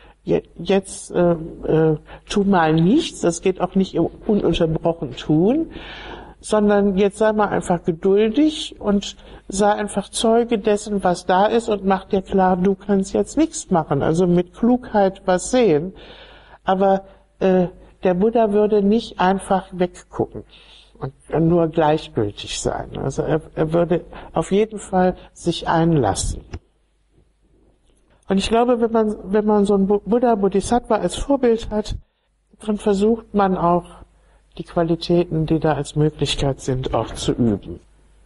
jetzt äh, äh, tu mal nichts, das geht auch nicht ununterbrochen tun, sondern jetzt sei mal einfach geduldig und sei einfach Zeuge dessen, was da ist und mach dir klar, du kannst jetzt nichts machen, also mit Klugheit was sehen, aber äh, der Buddha würde nicht einfach weggucken und nur gleichgültig sein. Also er, er würde auf jeden Fall sich einlassen. Und ich glaube, wenn man, wenn man so einen Buddha, Bodhisattva als Vorbild hat, dann versucht man auch, die Qualitäten, die da als Möglichkeit sind, auch zu üben.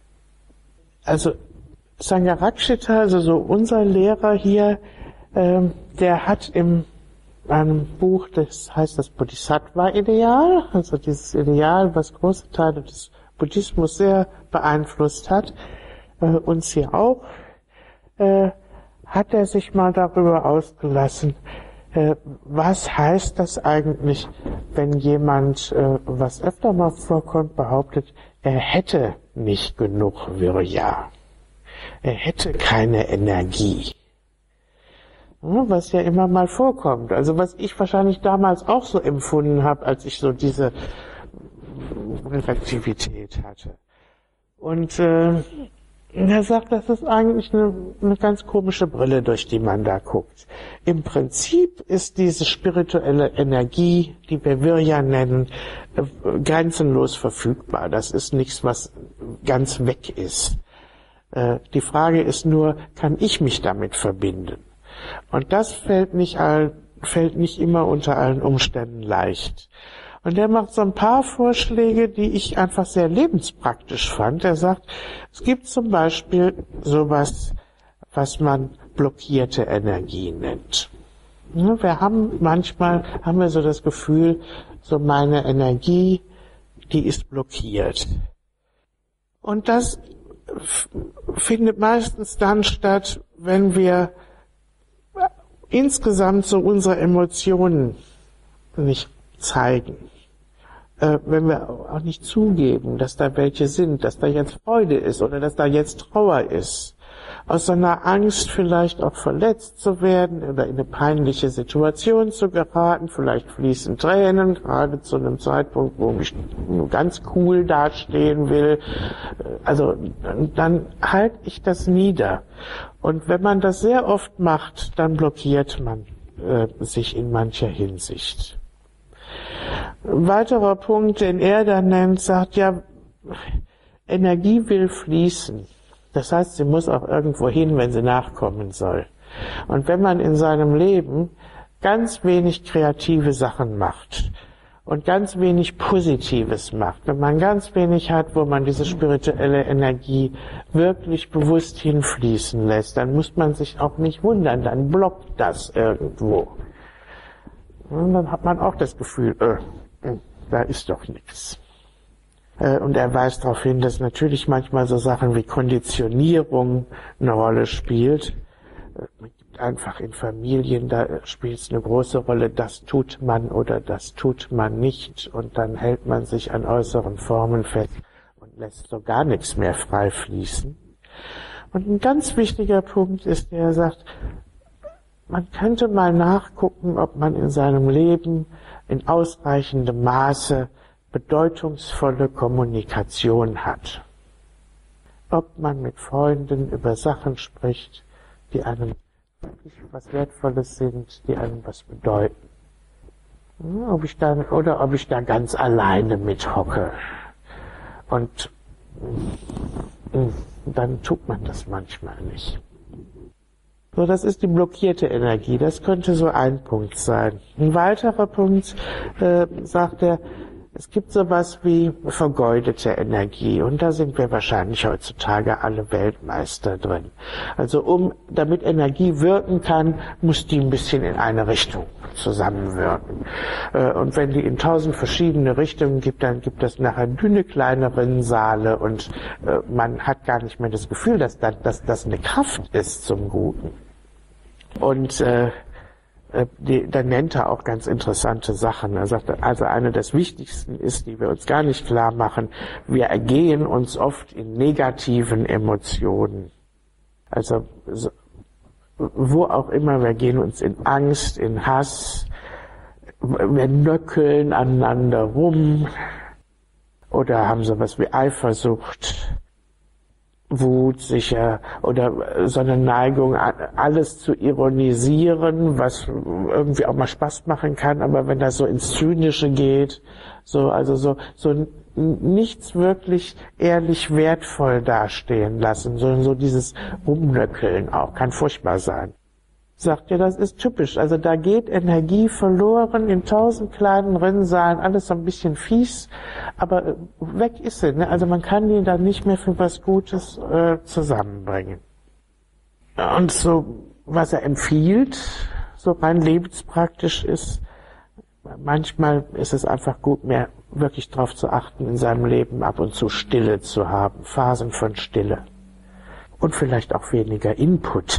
Also Sangharakshita, also so unser Lehrer hier, ähm, der hat im einem Buch, das heißt das Bodhisattva-Ideal, also dieses Ideal, was große Teile des Buddhismus sehr beeinflusst hat, äh, uns hier auch, äh, hat er sich mal darüber ausgelassen, äh, was heißt das eigentlich, wenn jemand, äh, was öfter mal vorkommt, behauptet, er hätte nicht genug Virya, er hätte keine Energie. Was ja immer mal vorkommt. Also was ich wahrscheinlich damals auch so empfunden habe, als ich so diese Reflexivität hatte. Und äh, er sagt, das ist eigentlich eine, eine ganz komische Brille, durch die man da guckt. Im Prinzip ist diese spirituelle Energie, die wir Virya nennen, äh, grenzenlos verfügbar. Das ist nichts, was ganz weg ist. Äh, die Frage ist nur, kann ich mich damit verbinden? Und das fällt nicht, all, fällt nicht immer unter allen Umständen leicht. Und er macht so ein paar Vorschläge, die ich einfach sehr lebenspraktisch fand. Er sagt, es gibt zum Beispiel sowas, was man blockierte Energie nennt. Wir haben manchmal, haben wir so das Gefühl, so meine Energie, die ist blockiert. Und das findet meistens dann statt, wenn wir insgesamt so unsere Emotionen nicht zeigen. Äh, wenn wir auch nicht zugeben, dass da welche sind, dass da jetzt Freude ist oder dass da jetzt Trauer ist. Aus so einer Angst vielleicht auch verletzt zu werden oder in eine peinliche Situation zu geraten, vielleicht fließen Tränen, gerade zu einem Zeitpunkt, wo ich nur ganz cool dastehen will. Also dann halte ich das nieder. Und wenn man das sehr oft macht, dann blockiert man äh, sich in mancher Hinsicht. Ein weiterer Punkt, den er dann nennt, sagt, ja, Energie will fließen. Das heißt, sie muss auch irgendwo hin, wenn sie nachkommen soll. Und wenn man in seinem Leben ganz wenig kreative Sachen macht und ganz wenig Positives macht, wenn man ganz wenig hat, wo man diese spirituelle Energie wirklich bewusst hinfließen lässt, dann muss man sich auch nicht wundern, dann blockt das irgendwo. Und dann hat man auch das Gefühl, äh, da ist doch nichts. Und er weist darauf hin, dass natürlich manchmal so Sachen wie Konditionierung eine Rolle spielt. Man gibt einfach in Familien, da spielt es eine große Rolle, das tut man oder das tut man nicht. Und dann hält man sich an äußeren Formen fest und lässt so gar nichts mehr frei fließen. Und ein ganz wichtiger Punkt ist, der sagt, man könnte mal nachgucken, ob man in seinem Leben in ausreichendem Maße bedeutungsvolle Kommunikation hat. Ob man mit Freunden über Sachen spricht, die einem wirklich was Wertvolles sind, die einem was bedeuten. Ob ich da, oder ob ich da ganz alleine mit hocke. Und dann tut man das manchmal nicht. So, das ist die blockierte Energie. Das könnte so ein Punkt sein. Ein weiterer Punkt, äh, sagt er, es gibt sowas wie vergeudete Energie und da sind wir wahrscheinlich heutzutage alle Weltmeister drin. Also um, damit Energie wirken kann, muss die ein bisschen in eine Richtung zusammenwirken. Und wenn die in tausend verschiedene Richtungen gibt, dann gibt es nachher dünne kleine Rinnsale und man hat gar nicht mehr das Gefühl, dass das, dass das eine Kraft ist zum Guten. Und äh, Die, dann nennt er auch ganz interessante Sachen. Er sagt, also eine des wichtigsten ist, die wir uns gar nicht klar machen, wir ergehen uns oft in negativen Emotionen. Also wo auch immer, wir gehen uns in Angst, in Hass, wir nöckeln aneinander rum oder haben sowas wie Eifersucht. Wut sicher oder so eine Neigung, alles zu ironisieren, was irgendwie auch mal Spaß machen kann, aber wenn das so ins Zynische geht, so, also so, so nichts wirklich ehrlich wertvoll dastehen lassen, sondern so dieses Rumnöckeln auch, kann furchtbar sein. Sagt ihr, das ist typisch. Also da geht Energie verloren in tausend kleinen Rinnsalen, alles so ein bisschen fies, aber weg ist sie. Ne? Also man kann die dann nicht mehr für was Gutes äh, zusammenbringen. Und so, was er empfiehlt, so rein lebenspraktisch ist, manchmal ist es einfach gut, mehr wirklich darauf zu achten, in seinem Leben ab und zu Stille zu haben, Phasen von Stille. Und vielleicht auch weniger Input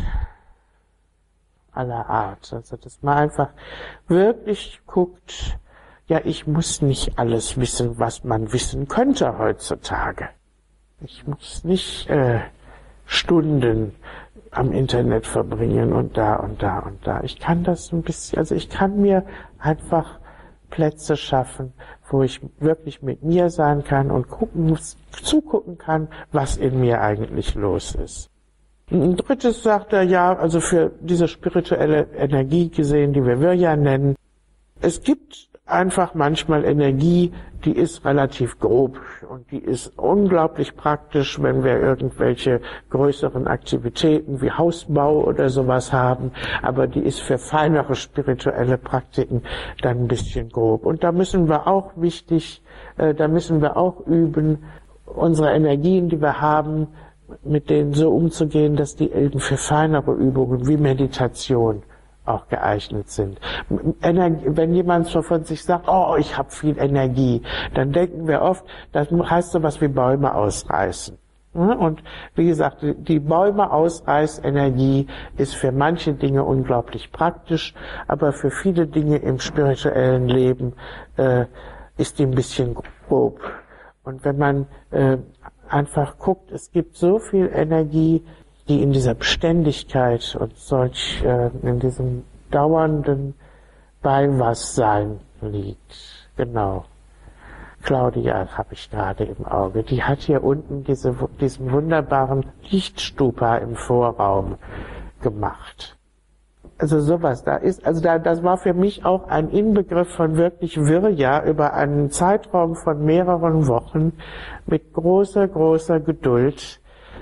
aller Art. Also, dass man einfach wirklich guckt, ja, ich muss nicht alles wissen, was man wissen könnte heutzutage. Ich muss nicht äh, Stunden am Internet verbringen und da und da und da. Ich kann das ein bisschen, also ich kann mir einfach Plätze schaffen, wo ich wirklich mit mir sein kann und gucken, zugucken kann, was in mir eigentlich los ist. Ein drittes sagt er, ja, also für diese spirituelle Energie gesehen, die wir Virya nennen, es gibt einfach manchmal Energie, die ist relativ grob und die ist unglaublich praktisch, wenn wir irgendwelche größeren Aktivitäten wie Hausbau oder sowas haben, aber die ist für feinere spirituelle Praktiken dann ein bisschen grob. Und da müssen wir auch wichtig, äh, da müssen wir auch üben, unsere Energien, die wir haben, mit denen so umzugehen, dass die eben für feinere Übungen wie Meditation auch geeignet sind. Wenn jemand so von sich sagt, oh, ich habe viel Energie, dann denken wir oft, das heißt so was wie Bäume ausreißen. Und wie gesagt, die Bäume ausreißenergie ist für manche Dinge unglaublich praktisch, aber für viele Dinge im spirituellen Leben äh, ist die ein bisschen grob. Und wenn man äh, einfach guckt, es gibt so viel Energie, die in dieser Beständigkeit und solch äh, in diesem dauernden Beiwassein liegt. Genau. Claudia habe ich gerade im Auge. Die hat hier unten diese, diesen wunderbaren Lichtstupa im Vorraum gemacht. Also sowas da ist, also da, das war für mich auch ein Inbegriff von wirklich Virya über einen Zeitraum von mehreren Wochen mit großer, großer Geduld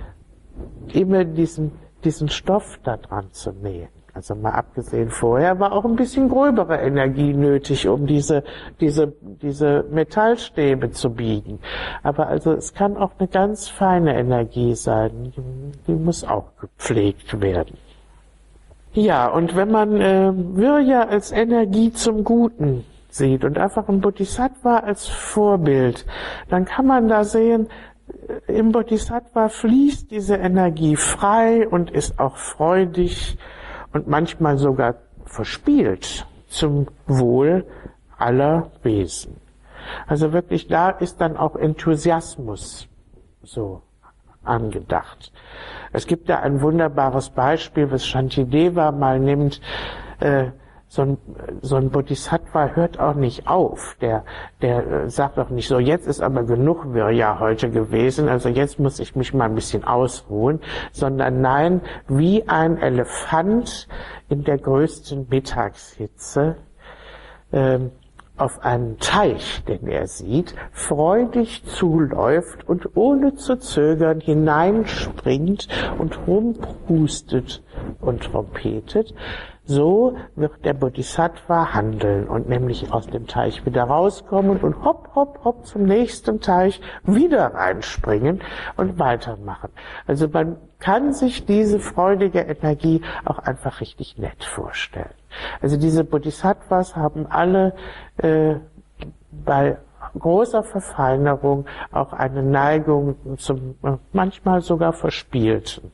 immer diesen, diesen Stoff da dran zu nähen. Also mal abgesehen vorher war auch ein bisschen gröbere Energie nötig, um diese, diese, diese Metallstäbe zu biegen. Aber also es kann auch eine ganz feine Energie sein. Die, die muss auch gepflegt werden. Ja, und wenn man äh, Virya als Energie zum Guten sieht und einfach ein Bodhisattva als Vorbild, dann kann man da sehen, im Bodhisattva fließt diese Energie frei und ist auch freudig und manchmal sogar verspielt zum Wohl aller Wesen. Also wirklich, da ist dann auch Enthusiasmus so angedacht. Es gibt da ein wunderbares Beispiel, was Shantideva mal nimmt. Äh, so ein, so ein Bodhisattva hört auch nicht auf. Der, der äh, sagt auch nicht so, jetzt ist aber genug Virya heute gewesen, also jetzt muss ich mich mal ein bisschen ausruhen, sondern nein, wie ein Elefant in der größten Mittagshitze äh, auf einen Teich, den er sieht, freudig zuläuft und ohne zu zögern hineinspringt und rumprustet und trompetet, so wird der Bodhisattva handeln und nämlich aus dem Teich wieder rauskommen und hopp, hopp, hopp zum nächsten Teich wieder reinspringen und weitermachen. Also man kann sich diese freudige Energie auch einfach richtig nett vorstellen. Also diese Bodhisattvas haben alle äh, bei großer Verfeinerung auch eine Neigung zum äh, manchmal sogar Verspielten.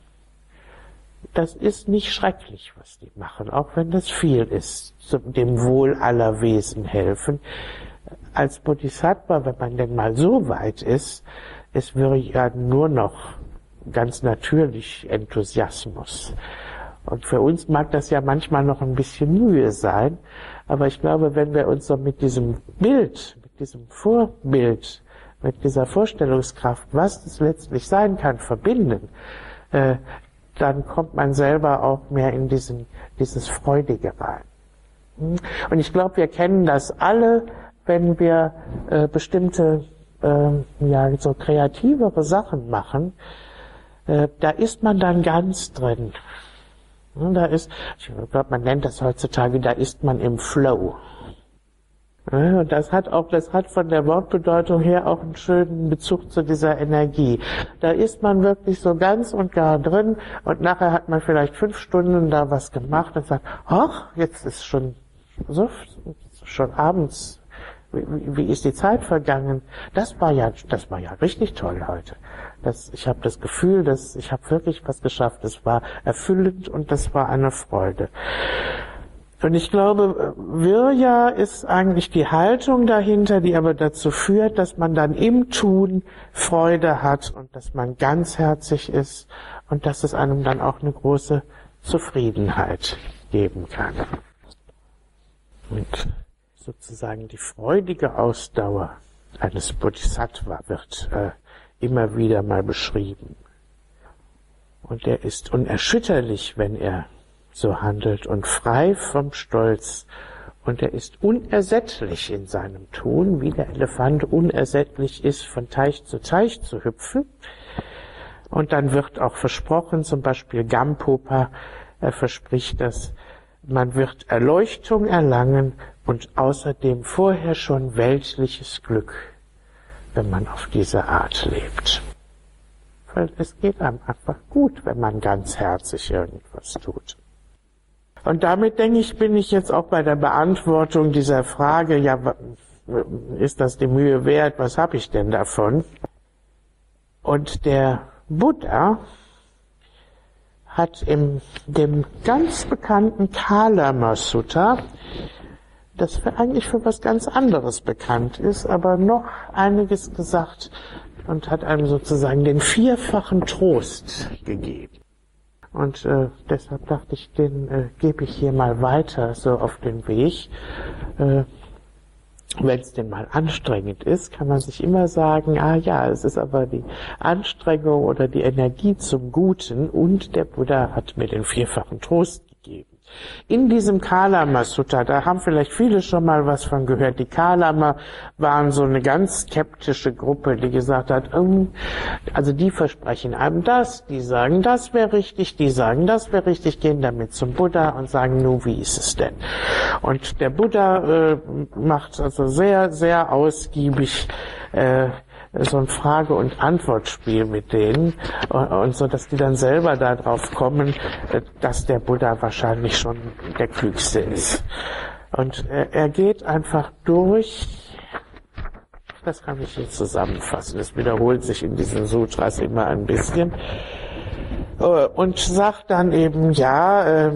Das ist nicht schrecklich, was die machen, auch wenn das viel ist, zum dem Wohl aller Wesen helfen. Als Bodhisattva, wenn man denn mal so weit ist, es wäre ja nur noch ganz natürlich Enthusiasmus. Und für uns mag das ja manchmal noch ein bisschen Mühe sein, aber ich glaube, wenn wir uns so mit diesem Bild, mit diesem Vorbild mit dieser Vorstellungskraft, was es letztlich sein kann, verbinden, äh, dann kommt man selber auch mehr in diesen, dieses Freudige rein. Und ich glaube, wir kennen das alle, wenn wir äh, bestimmte, äh, ja, so kreativere Sachen machen, äh, da ist man dann ganz drin. Und da ist, ich glaube, man nennt das heutzutage, da ist man im Flow. Ja, und das hat auch, das hat von der Wortbedeutung her auch einen schönen Bezug zu dieser Energie. Da ist man wirklich so ganz und gar drin und nachher hat man vielleicht fünf Stunden da was gemacht und sagt, ach, jetzt ist schon so, schon abends, wie, wie ist die Zeit vergangen? Das war ja, das war ja richtig toll heute. Das, ich habe das Gefühl, dass ich habe wirklich was geschafft. Es war erfüllend und das war eine Freude. Und ich glaube, Virya ist eigentlich die Haltung dahinter, die aber dazu führt, dass man dann im Tun Freude hat und dass man ganzherzig ist und dass es einem dann auch eine große Zufriedenheit geben kann. Und sozusagen die freudige Ausdauer eines Bodhisattva wird äh, immer wieder mal beschrieben. Und er ist unerschütterlich, wenn er so handelt und frei vom Stolz. Und er ist unersättlich in seinem Tun, wie der Elefant unersättlich ist, von Teich zu Teich zu hüpfen. Und dann wird auch versprochen, zum Beispiel Gampopa, er verspricht das, man wird Erleuchtung erlangen und außerdem vorher schon weltliches Glück, wenn man auf diese Art lebt. Weil es geht einem einfach gut, wenn man ganzherzig irgendwas tut. Und damit, denke ich, bin ich jetzt auch bei der Beantwortung dieser Frage, ja, ist das die Mühe wert, was habe ich denn davon? Und der Buddha hat in dem ganz bekannten Kalama Sutta, das für eigentlich für was ganz anderes bekannt ist, aber noch einiges gesagt und hat einem sozusagen den vierfachen Trost gegeben. Und äh, deshalb dachte ich, den äh, gebe ich hier mal weiter, so auf den Weg. Äh, Wenn es denn mal anstrengend ist, kann man sich immer sagen, ah ja, es ist aber die Anstrengung oder die Energie zum Guten und der Buddha hat mir den vierfachen Trost gegeben. In diesem Kalama Sutta, da haben vielleicht viele schon mal was von gehört. Die Kalama waren so eine ganz skeptische Gruppe, die gesagt hat, also die versprechen einem das, die sagen, das wäre richtig, die sagen, das wäre richtig, gehen damit zum Buddha und sagen, nu, wie ist es denn? Und der Buddha äh, macht also sehr, sehr ausgiebig äh, so ein Frage- und Antwortspiel mit denen und, und so, dass die dann selber darauf kommen, dass der Buddha wahrscheinlich schon der Klügste ist. Und er, er geht einfach durch, das kann ich jetzt zusammenfassen, es wiederholt sich in diesen Sutras immer ein bisschen, und sagt dann eben, ja,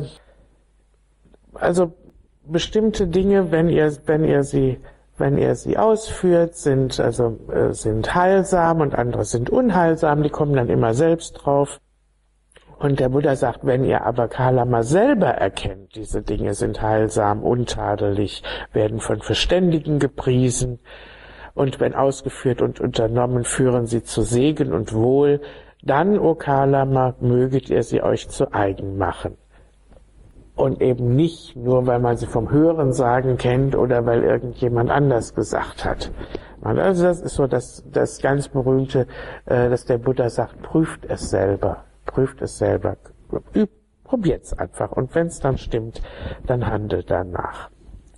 also bestimmte Dinge, wenn ihr, wenn ihr sie Wenn ihr sie ausführt, sind also äh, sind heilsam und andere sind unheilsam, die kommen dann immer selbst drauf. Und der Buddha sagt, wenn ihr aber Kalama selber erkennt, diese Dinge sind heilsam, untadelig, werden von Verständigen gepriesen und wenn ausgeführt und unternommen, führen sie zu Segen und Wohl, dann, o Kalama, möget ihr sie euch zu eigen machen. Und eben nicht nur, weil man sie vom Hörensagen kennt oder weil irgendjemand anders gesagt hat. Also das ist so das, das ganz berühmte, äh, dass der Buddha sagt, prüft es selber, prüft es selber, probiert's einfach. Und wenn es dann stimmt, dann handelt danach.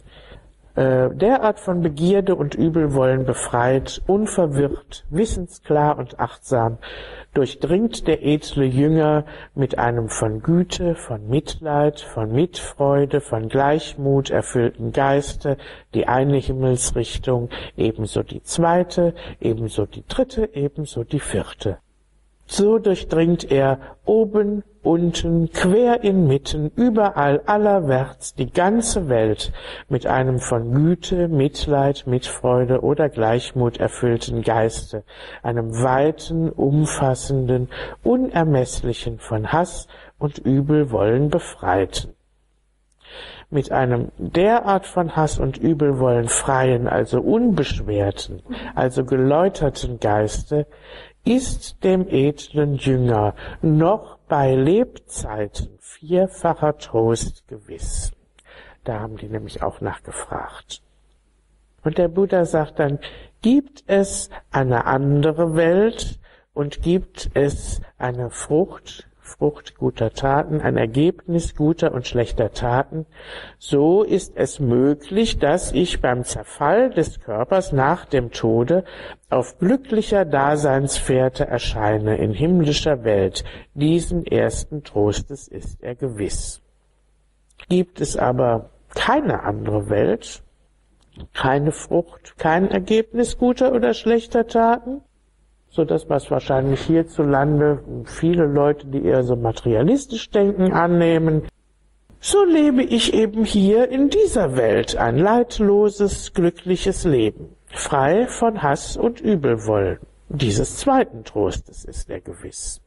Äh, derart von Begierde und Übelwollen befreit, unverwirrt, wissensklar und achtsam, durchdringt der edle Jünger mit einem von Güte, von Mitleid, von Mitfreude, von Gleichmut erfüllten Geiste die eine Himmelsrichtung, ebenso die zweite, ebenso die dritte, ebenso die vierte. So durchdringt er oben, unten, quer inmitten, überall, allerwärts die ganze Welt mit einem von Güte, Mitleid, Mitfreude oder Gleichmut erfüllten Geiste, einem weiten, umfassenden, unermesslichen, von Hass und Übelwollen befreiten. Mit einem derart von Hass und Übelwollen freien, also unbeschwerten, also geläuterten Geiste, ist dem edlen Jünger noch bei Lebzeiten vierfacher Trost gewiss. Da haben die nämlich auch nachgefragt. Und der Buddha sagt dann, gibt es eine andere Welt und gibt es eine Frucht, Frucht guter Taten, ein Ergebnis guter und schlechter Taten, so ist es möglich, dass ich beim Zerfall des Körpers nach dem Tode auf glücklicher Daseinsfährte erscheine in himmlischer Welt. Diesen ersten Trostes ist er gewiss. Gibt es aber keine andere Welt, keine Frucht, kein Ergebnis guter oder schlechter Taten, so dass was wahrscheinlich hierzulande viele Leute, die eher so materialistisch denken, annehmen, so lebe ich eben hier in dieser Welt ein leidloses, glückliches Leben, frei von Hass und Übelwollen. Dieses zweiten Trostes ist er gewiss.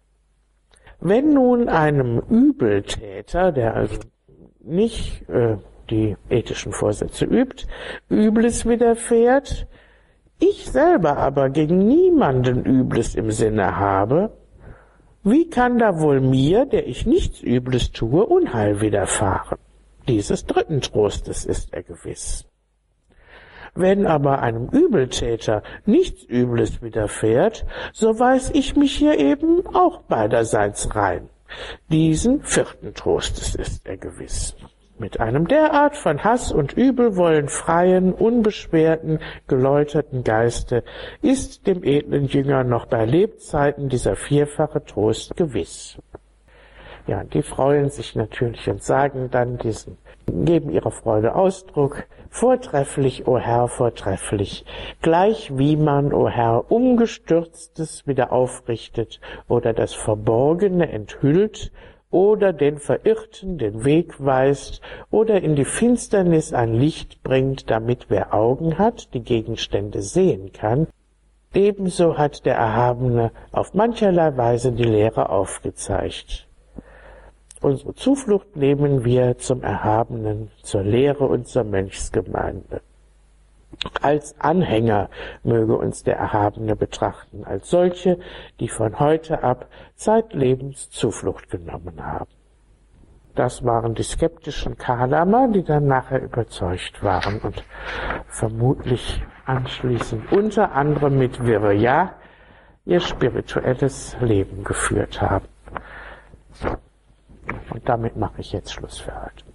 Wenn nun einem Übeltäter, der also nicht äh, die ethischen Vorsätze übt, Übles widerfährt, ich selber aber gegen niemanden Übles im Sinne habe, wie kann da wohl mir, der ich nichts Übles tue, Unheil widerfahren? Dieses dritten Trostes ist er gewiss. Wenn aber einem Übeltäter nichts Übles widerfährt, so weiß ich mich hier eben auch beiderseits rein. Diesen vierten Trostes ist er gewiss. Mit einem derart von Hass und Übelwollen freien, unbeschwerten, geläuterten Geiste ist dem edlen Jünger noch bei Lebzeiten dieser vierfache Trost gewiss. Ja, die freuen sich natürlich und sagen dann diesen, geben ihrer Freude Ausdruck, vortrefflich, o Herr, vortrefflich, gleich wie man, o Herr, Umgestürztes wieder aufrichtet oder das Verborgene enthüllt, oder den Verirrten den Weg weist oder in die Finsternis ein Licht bringt, damit wer Augen hat, die Gegenstände sehen kann. Ebenso hat der Erhabene auf mancherlei Weise die Lehre aufgezeigt. Unsere Zuflucht nehmen wir zum Erhabenen, zur Lehre und zur Mönchsgemeinde. Als Anhänger möge uns der Erhabene betrachten, als solche, die von heute ab zeitlebens Zuflucht genommen haben. Das waren die skeptischen Kalama, die dann nachher überzeugt waren und vermutlich anschließend unter anderem mit Virya ihr spirituelles Leben geführt haben. Und damit mache ich jetzt Schluss für heute.